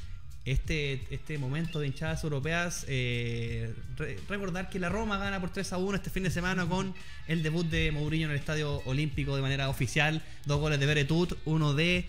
este momento de hinchadas europeas, recordar que la Roma gana por 3-1 este fin de semana con el debut de Mourinho en el Estadio Olímpico de manera oficial. 2 goles de Beretut, uno de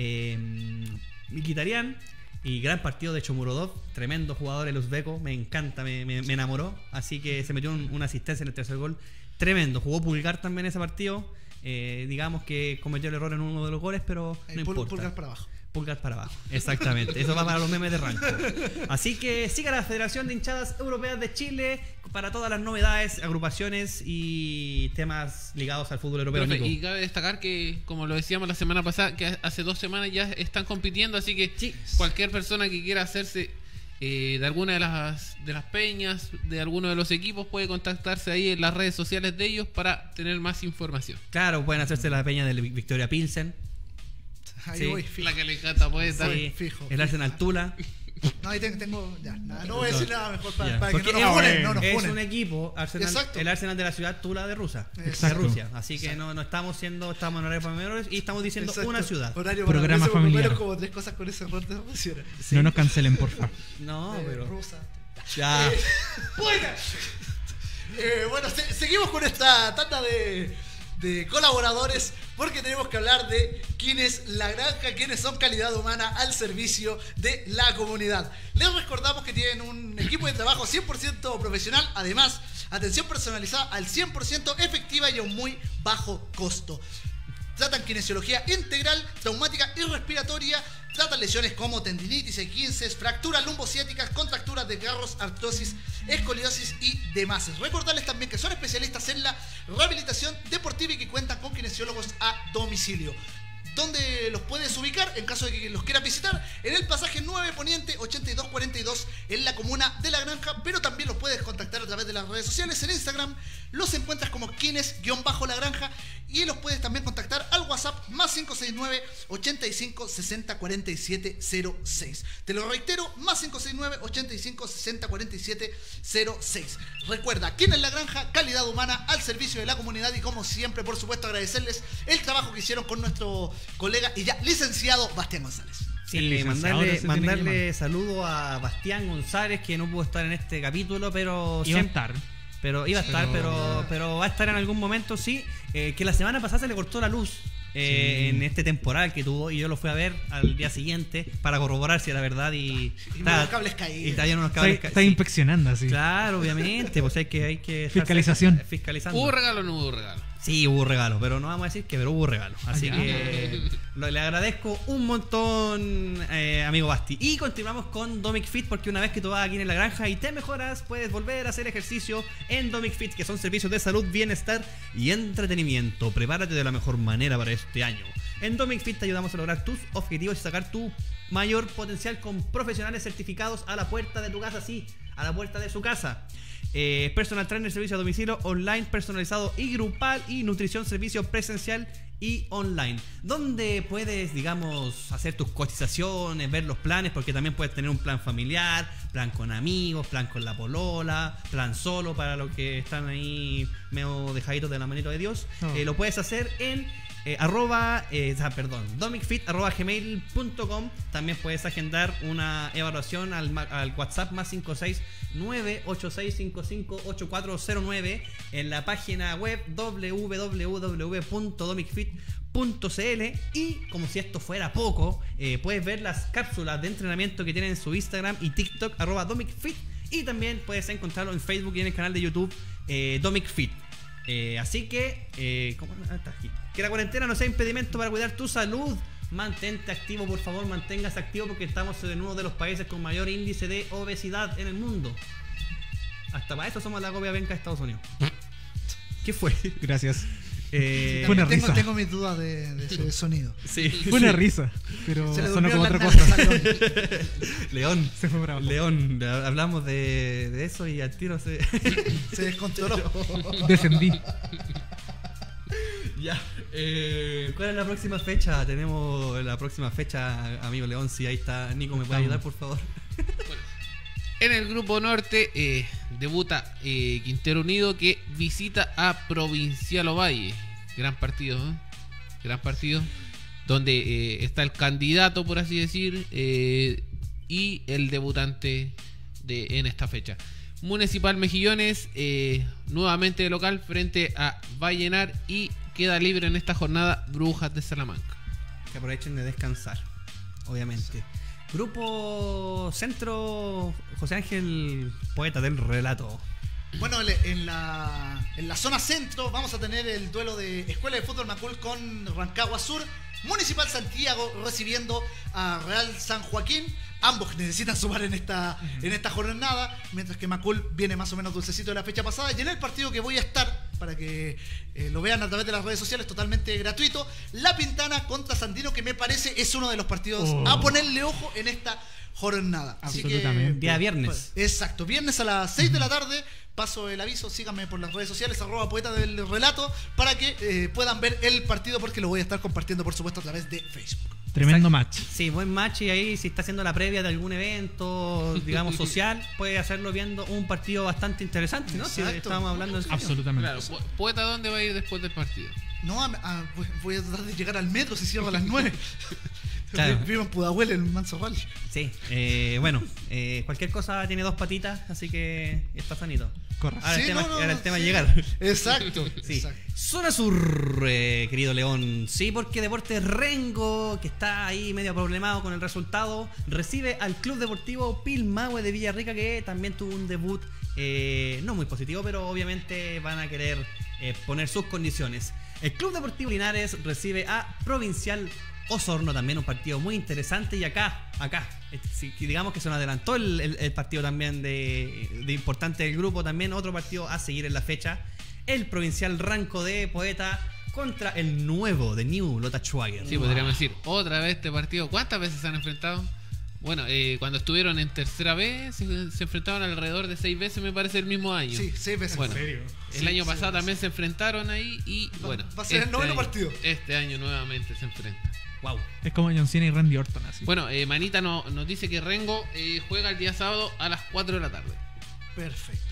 Mkhitaryan, y gran partido de Shomurodov, tremendo jugador el uzbeco, me encanta, me enamoró, así que se metió una asistencia en el tercer gol, tremendo. Jugó Pulgar también ese partido, digamos que cometió el error en uno de los goles, pero no importa. Pulgar para abajo. Pulgar para abajo, exactamente. Eso va para los memes de rancho. Así que siga la Federación de Hinchadas Europeas de Chile para todas las novedades, agrupaciones y temas ligados al fútbol europeo. Profe, Nico. y cabe destacar que, como lo decíamos la semana pasada, que hace 2 semanas ya están compitiendo, así que Sí. cualquier persona que quiera hacerse de alguna de las peñas, de alguno de los equipos, puede contactarse ahí en las redes sociales de ellos para tener más información. Claro, pueden hacerse la peña del Victoria Pilsen. Ahí Sí. voy, fijo. La que le encanta poeta. Sí, fijo. el Arsenal Tula. No, ahí tengo. Ya, nada, no voy a decir nada mejor para Ya, que porque no nos funen, es- no nos es funen. un equipo, Exacto. el Arsenal de la ciudad Tula de Exacto. Rusia. Así que no estamos en horario para menores y estamos diciendo Exacto. una ciudad. Horario Programa para por lo menos familiar. como 3 cosas con ese error de Rusia. Sí. No nos cancelen, por favor. No, pero. Rusa. Ya. Bueno, bueno, seguimos con esta tanda de colaboradores porque tenemos que hablar de quién es La Granja, quiénes son calidad humana al servicio de la comunidad. Les recordamos que tienen un equipo de trabajo 100% profesional, además, atención personalizada al 100% efectiva y a un muy bajo costo. Tratan kinesiología integral, traumática y respiratoria. Tratan lesiones como tendinitis, esguinces, fracturas lumbociáticas, contracturas de carros, artrosis, escoliosis y demás. Recordarles también que son especialistas en la rehabilitación deportiva y que cuentan con kinesiólogos a domicilio. ¿Dónde los puedes ubicar en caso de que los quieras visitar? En el pasaje 9 Poniente 8242 en la comuna de La Granja, pero también los puedes contactar a través de las redes sociales. En Instagram los encuentras como quienes-la granja y los puedes también contactar al WhatsApp más 569 85 60 47 06. Te lo reitero, más 569 85 60 47 06. Recuerda, ¿quién es La Granja? Calidad humana al servicio de la comunidad y como siempre, por supuesto, agradecerles el trabajo que hicieron con nuestro colega y ya licenciado Bastián González. Sí, El licenciado se tiene que mandarle saludo a Bastián González, que no pudo estar en este capítulo, pero Iba a siempre- estar. Pero iba a estar, pero va a estar en algún momento, sí. Que la semana pasada se le cortó la luz en este temporal que tuvo y yo lo fui a ver al día siguiente para corroborar si era verdad y unos cables caídos. Y estaban unos cables Está caídos. inspeccionando así. Claro, obviamente, pues hay que estar Fiscalización. fiscalizando. ¿Hubo regalo o no hubo regalo? Sí, hubo regalo, pero no vamos a decir que, pero hubo regalo. Así ya. que le agradezco un montón, amigo Basti. Y continuamos con Domic Fit, porque una vez que tú vas aquí en La Granja y te mejoras, puedes volver a hacer ejercicio en Domic Fit, que son servicios de salud, bienestar y entretenimiento. Prepárate de la mejor manera para este año. En Domic Fit te ayudamos a lograr tus objetivos y sacar tu mayor potencial con profesionales certificados a la puerta de tu casa, sí, a la puerta de su casa. Personal trainer, servicio a domicilio, online, personalizado y grupal, y nutrición, servicio presencial y online, donde puedes, digamos, hacer tus cotizaciones, ver los planes, porque también puedes tener un plan familiar, plan con amigos, plan con la polola, plan solo para los que están ahí medio dejaditos de la manito de Dios. Lo puedes hacer en domicfit@gmail.com. También puedes agendar una evaluación al WhatsApp más 569-8655-8409 en la página web www.domicfit.cl. Y como si esto fuera poco, puedes ver las cápsulas de entrenamiento que tienen en su Instagram y TikTok @domicfit, y también puedes encontrarlo en Facebook y en el canal de YouTube domicfit. Así que, ¿cómo está aquí? Que la cuarentena no sea impedimento para cuidar tu salud. Mantente activo, por favor, manténgase activo, porque estamos en uno de los países con mayor índice de obesidad en el mundo. Hasta para eso somos la copia venca de Estados Unidos. ¿Qué fue? Gracias. Eh, Fue una risa. Tengo mis dudas de ese sonido. sí, Fue una sí. risa, pero Se le sonó como durmieron otra las cosa. nalgas a León. León. Se fue bravo. León, hablamos de eso y al tiro se... Se descontroló. Descendí. Ya. ¿Cuál es la próxima fecha? Tenemos la próxima fecha, amigo León. Si ahí está Nico, ¿me puede ayudar, por favor? En el grupo norte debuta Quintero Unido, que visita a Provincial Ovalle. Gran partido, ¿eh? Gran partido. Donde está el candidato, por así decir, y el debutante en esta fecha. Municipal Mejillones, nuevamente de local frente a Vallenar, y queda libre en esta jornada Brujas de Salamanca. Que aprovechen de descansar, obviamente. Grupo Centro, José Ángel, poeta del relato. Bueno, en la zona centro vamos a tener el duelo de Escuela de Fútbol Macul con Rancagua Sur. Municipal Santiago recibiendo a Real San Joaquín. Ambos necesitan sumar en esta jornada, mientras que Macul viene más o menos dulcecito de la fecha pasada. Y en el partido que voy a estar, para que lo vean a través de las redes sociales, totalmente gratuito. La Pintana contra Sandino, que me parece es uno de los partidos a ponerle ojo en esta jornada. Así Absolutamente. que, Día viernes. exacto, viernes a las 6 de la tarde. Paso el aviso, síganme por las redes sociales, @poeta del relato, para que puedan ver el partido, porque lo voy a estar compartiendo, por supuesto, a través de Facebook. Tremendo match. Sí, buen match, y ahí si está haciendo la previa de algún evento, digamos, social, puede hacerlo viendo un partido bastante interesante, ¿no? Si Exacto. estábamos hablando en serio. Absolutamente. Claro, Poeta, ¿dónde va a ir después del partido? No, voy a tratar de llegar al metro, si cierra a las 9. Claro. Vivo en Pudahuel, en Manso Rally. Sí, bueno, cualquier cosa tiene dos patitas, así que está sanito. Correcto. Ahora Sí, el tema es sí. llegar. Exacto. Sí. Exacto. Zona Sur, querido León. Sí, porque Deportes Rengo, que está ahí medio problemado con el resultado, recibe al Club Deportivo Pilmahue de Villarrica, que también tuvo un debut no muy positivo, pero obviamente van a querer poner sus condiciones. El Club Deportivo Linares recibe a Provincial Osorno, también un partido muy interesante. Y acá, digamos que se nos adelantó el partido también de importante del grupo, también otro partido a seguir en la fecha. El Provincial Ranco de Poeta contra el nuevo de New Lota Schwager. Sí, podríamos decir, otra vez este partido. ¿Cuántas veces se han enfrentado? Bueno, cuando estuvieron en tercera vez, se enfrentaron alrededor de 6 veces, me parece, el mismo año. Sí, 6 veces. Bueno, ¿En serio? el Sí, año sí, pasado sí. también se enfrentaron ahí y bueno. va a ser el noveno año- partido. Este año nuevamente se enfrentan. Wow. Es como John Cena y Randy Orton, así. Bueno, Manita nos dice que Rengo juega el día sábado a las 4 de la tarde. Perfecto.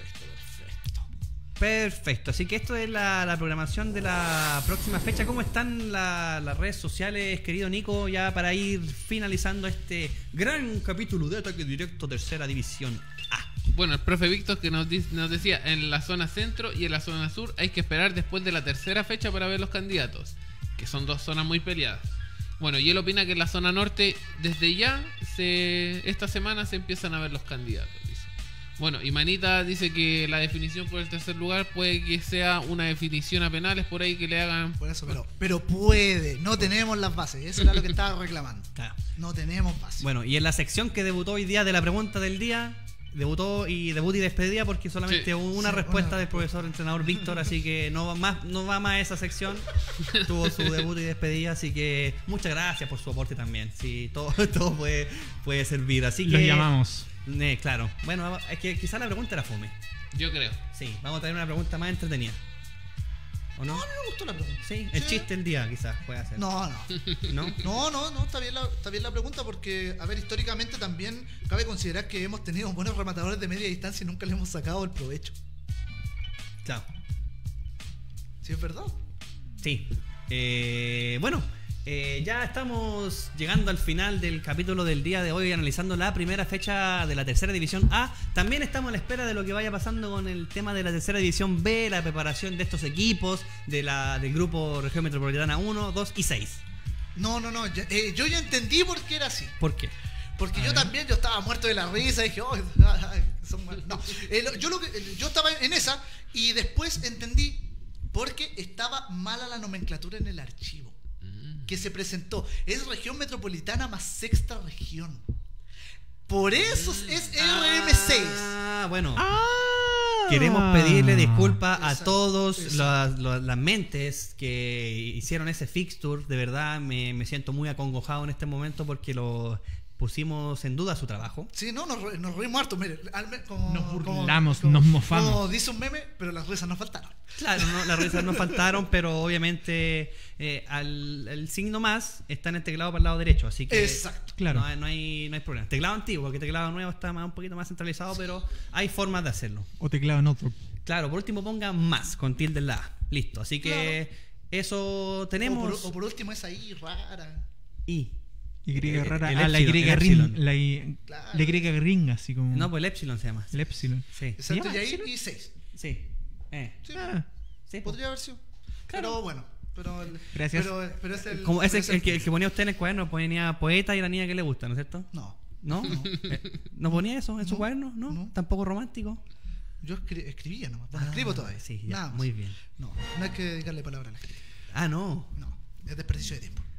Perfecto, así que esto es la programación de la próxima fecha. ¿Cómo están las redes sociales, querido Nico? Ya para ir finalizando este gran capítulo de Ataque Directo Tercera División A. Bueno, el profe Víctor que nos decía, en la zona centro y en la zona sur hay que esperar después de la tercera fecha para ver los candidatos, que son dos zonas muy peleadas. Bueno, y él opina que en la zona norte, desde ya, esta semana se empiezan a ver los candidatos, dice. Bueno, y Manita dice que la definición por el tercer lugar puede que sea una definición a penales por ahí que le hagan. Por eso, pero puede. No tenemos las bases. Eso era lo que estaba reclamando. Claro. No tenemos bases. Bueno, y en la sección que debutó hoy día de la pregunta del día, debut y despedida, porque solamente Sí. hubo una Sí, respuesta una del profesor entrenador Víctor, así que no va más esa sección. Tuvo su debut y despedida, así que muchas gracias por su aporte también. Sí, todo puede servir, así que Los llamamos. claro. Bueno, es que quizás la pregunta era fome. Yo creo. Sí, vamos a traer una pregunta más entretenida. ¿O no? No, a mí me gustó la pregunta. Sí, el chiste del día quizás puede hacer. No. ¿No? No, está bien la pregunta, porque, a ver, históricamente también cabe considerar que hemos tenido buenos rematadores de media distancia y nunca le hemos sacado el provecho. Claro. ¿Sí es verdad? Sí. Bueno, ya estamos llegando al final del capítulo del día de hoy, analizando la primera fecha de la tercera división A. También estamos a la espera de lo que vaya pasando con el tema de la tercera división B, la preparación de estos equipos, del grupo Región Metropolitana 1, 2 y 6. No. Yo ya entendí por qué era así. ¿Por qué? Porque yo también, yo estaba muerto de la risa y dije, no. Yo estaba en esa y después entendí porque estaba mala la nomenclatura en el archivo que se presentó. Es región metropolitana más sexta región. Por eso es RM6. Ah, bueno. Queremos pedirle disculpas a todos las mentes que hicieron ese fixture. De verdad, me siento muy acongojado en este momento porque lo pusimos en duda su trabajo. Sí, no, nos reímos harto. Mire, Nos burlamos, nos mofamos. Como dice un meme, pero las risas nos faltaron. Claro, no, las risas nos faltaron, pero obviamente el signo más está en el teclado para el lado derecho, así que Exacto. Claro. no hay problema. Teclado antiguo, porque teclado nuevo está un poquito más centralizado, pero hay formas de hacerlo. O teclado en otro. Claro, por último ponga más con tilde en la A. Listo, así que eso tenemos. O por último esa I rara. Y Y rara. el La epsilon, Y el epsilon. la Y gringa, así como. no, pues el epsilon se llama. El epsilon. Sí. Exacto, llama y ahí epsilon? y 6. Sí. Sí, Ah, Sí, pues. podría haber sido. Pero bueno. Gracias. Pero es el. Como ese pero es el que ponía usted en el cuaderno, ponía poeta y la niña que le gusta, ¿no es cierto? No. ¿No? ¿No ponía eso en su No, cuaderno? ¿No? no. ¿Tampoco romántico? Yo escribía nomás. Bueno, escribo todavía. Sí, ya, Nada más. muy bien. No hay que dedicarle palabra a la escritura. Ah, no. No, es desperdicio de tiempo.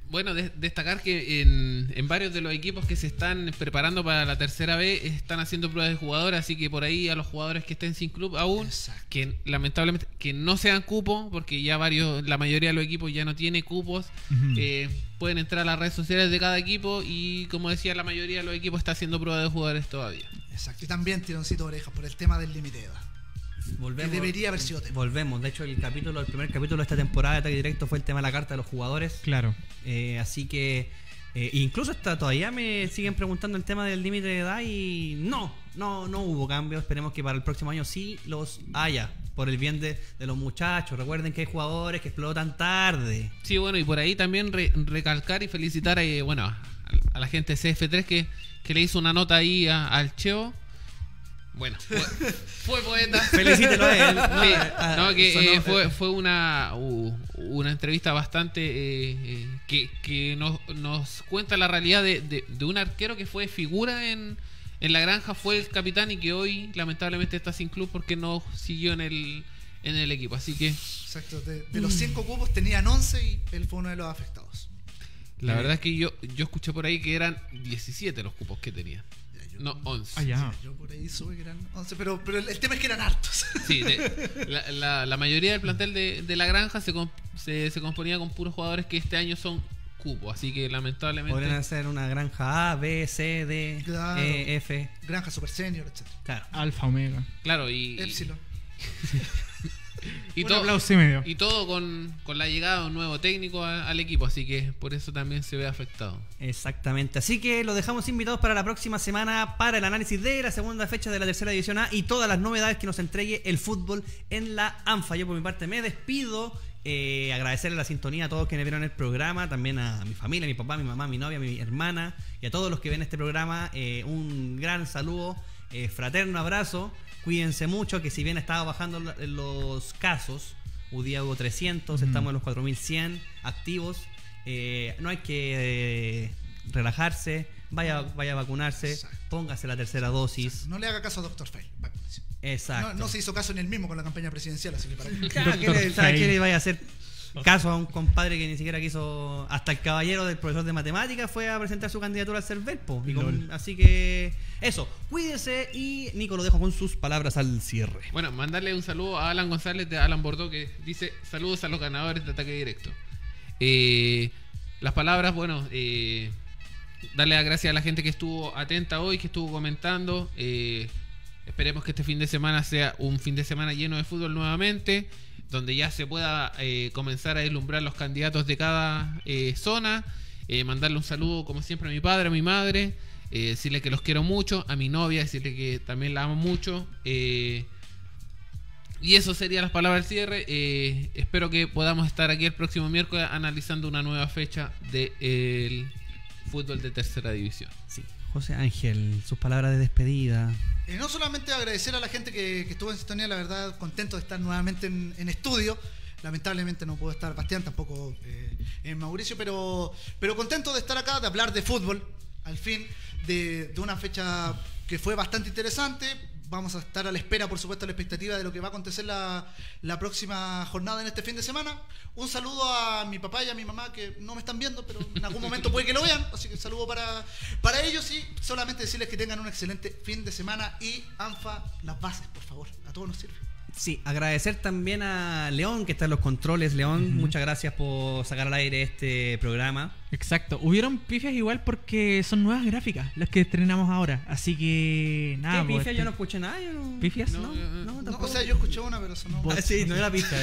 Bueno, destacar que en varios de los equipos que se están preparando para la tercera B están haciendo pruebas de jugadores, así que por ahí a los jugadores que estén sin club aún, Exacto. que lamentablemente que no sean cupos, porque ya la mayoría de los equipos ya no tiene cupos, pueden entrar a las redes sociales de cada equipo y como decía, la mayoría de los equipos está haciendo pruebas de jugadores todavía. Exacto. Y también tironcito de orejas por el tema del límite de edad. Volvemos, Que debería haber sido tema. Volvemos. De hecho, el primer capítulo de esta temporada de Ataque Directo fue el tema de la carta de los jugadores. Claro. Así que incluso hasta todavía me siguen preguntando el tema del límite de edad y no hubo cambios. Esperemos que para el próximo año sí los haya, por el bien de los muchachos. Recuerden que hay jugadores que explotan tarde. Sí, bueno, y por ahí también recalcar y felicitar a la gente de CF3 que le hizo una nota ahí al Cheo. Bueno, fue poeta. Felicítelo a él. Sí, fue una entrevista bastante que nos cuenta la realidad de un arquero que fue figura en la granja, fue el capitán y que hoy lamentablemente está sin club porque no siguió en el equipo. Así que Exacto. De los 5 cupos tenían 11 y él fue uno de los afectados. la verdad es que yo escuché por ahí que eran 17 los cupos que tenía. No, 11. Ah, ya. Yo por ahí supe que eran 11, pero el tema es que eran hartos. Sí, la mayoría del plantel de la granja se componía con puros jugadores que este año son cupos, así que lamentablemente... Podrían hacer una granja A, B, C, D, Claro. E, F. Granja Super Senior, etc. Claro. Alfa, Omega. Claro, y Epsilon. Un aplauso y medio. y todo con la llegada de un nuevo técnico al equipo, así que por eso también se ve afectado. Exactamente. Así que los dejamos invitados para la próxima semana para el análisis de la segunda fecha de la tercera división A y todas las novedades que nos entregue el fútbol en la ANFA. Yo por mi parte me despido. Agradecerle la sintonía a todos quienes vieron el programa, también a mi familia, a mi papá, a mi mamá, a mi novia, a mi hermana y a todos los que ven este programa. Un gran saludo, fraterno abrazo. Cuídense mucho, que si bien estaba bajando los casos, un día hubo 300, estamos en los 4100 activos. No hay que relajarse, vaya a vacunarse, Exacto. póngase la tercera dosis. No le haga caso a Dr. Fail. Exacto. No se hizo caso en el mismo con la campaña presidencial, así que para qué. Claro, ¿qué Fail. le vaya a hacer caso a un compadre que ni siquiera quiso? Hasta el caballero del profesor de matemáticas fue a presentar su candidatura al Cervelpo. Así que eso, cuídese. Y Nico lo dejo con sus palabras al cierre. Bueno, mandarle un saludo a Alan González de Alan Bordeaux, que dice: saludos a los ganadores de Ataque Directo. Las palabras, bueno, darle las gracias a la gente que estuvo atenta hoy, que estuvo comentando. Esperemos que este fin de semana sea un fin de semana lleno de fútbol nuevamente, donde ya se pueda comenzar a vislumbrar los candidatos de cada zona. Mandarle un saludo, como siempre, a mi padre, a mi madre. Decirle que los quiero mucho, a mi novia, decirle que también la amo mucho. Y eso serían las palabras del cierre. Espero que podamos estar aquí el próximo miércoles analizando una nueva fecha del fútbol de tercera división. Sí, José Ángel, sus palabras de despedida. No solamente agradecer a la gente que estuvo en sintonía, la verdad, contento de estar nuevamente en estudio. Lamentablemente no puedo estar Bastián, tampoco Mauricio, pero contento de estar acá, de hablar de fútbol, al fin, de una fecha que fue bastante interesante. Vamos a estar a la espera, por supuesto, a la expectativa de lo que va a acontecer la próxima jornada en este fin de semana. Un saludo a mi papá y a mi mamá, que no me están viendo, pero en algún momento puede que lo vean, así que un saludo para ellos y solamente decirles que tengan un excelente fin de semana y ANFA, las bases, por favor, a todos nos sirve. Sí, agradecer también a León, que está en los controles. León, muchas gracias por sacar al aire este programa. Exacto. Hubieron pifias igual porque son nuevas gráficas las que estrenamos ahora. Así que nada. ¿Qué pues, pifia? Yo no escuché nada. ¿Pifias? No, No, tampoco. o sea, yo escuché una, pero sonó. Sí, no era pifia.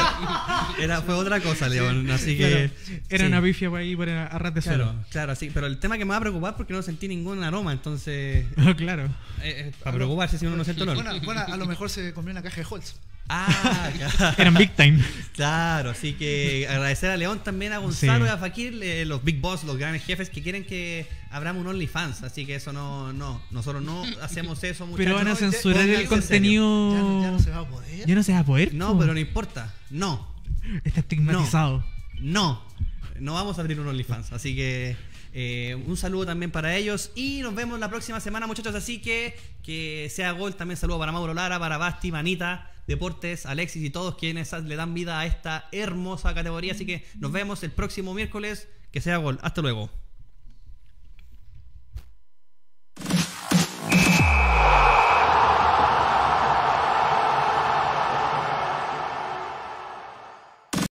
Fue otra cosa, León. Así que. Claro, era sí. una pifia por ahí por a ras de suelo. Claro, sí. Pero el tema que me va a preocupar porque no sentí ningún aroma, entonces. Claro. Para preocuparse si uno no siente olor. Bueno, a lo mejor se comió una caja de Holz. Claro. Eran big time. Claro, así que agradecer a León, también a Gonzalo Sí. y a Fakir, los Big Boss, los grandes jefes que quieren que abramos un OnlyFans. Así que eso nosotros no hacemos eso, muchachos. Pero van a No, censurar pónganse el en contenido. Ya no se va a poder. Ya no se va a poder. serio. No, pero no importa. No Está estigmatizado. vamos a abrir un OnlyFans. Así que un saludo también para ellos y nos vemos la próxima semana, muchachos. Así que sea gol. También saludo para Mauro Lara, para Basti, Manita Deportes, Alexis y todos quienes le dan vida a esta hermosa categoría. Así que nos vemos el próximo miércoles. Que sea gol. Hasta luego.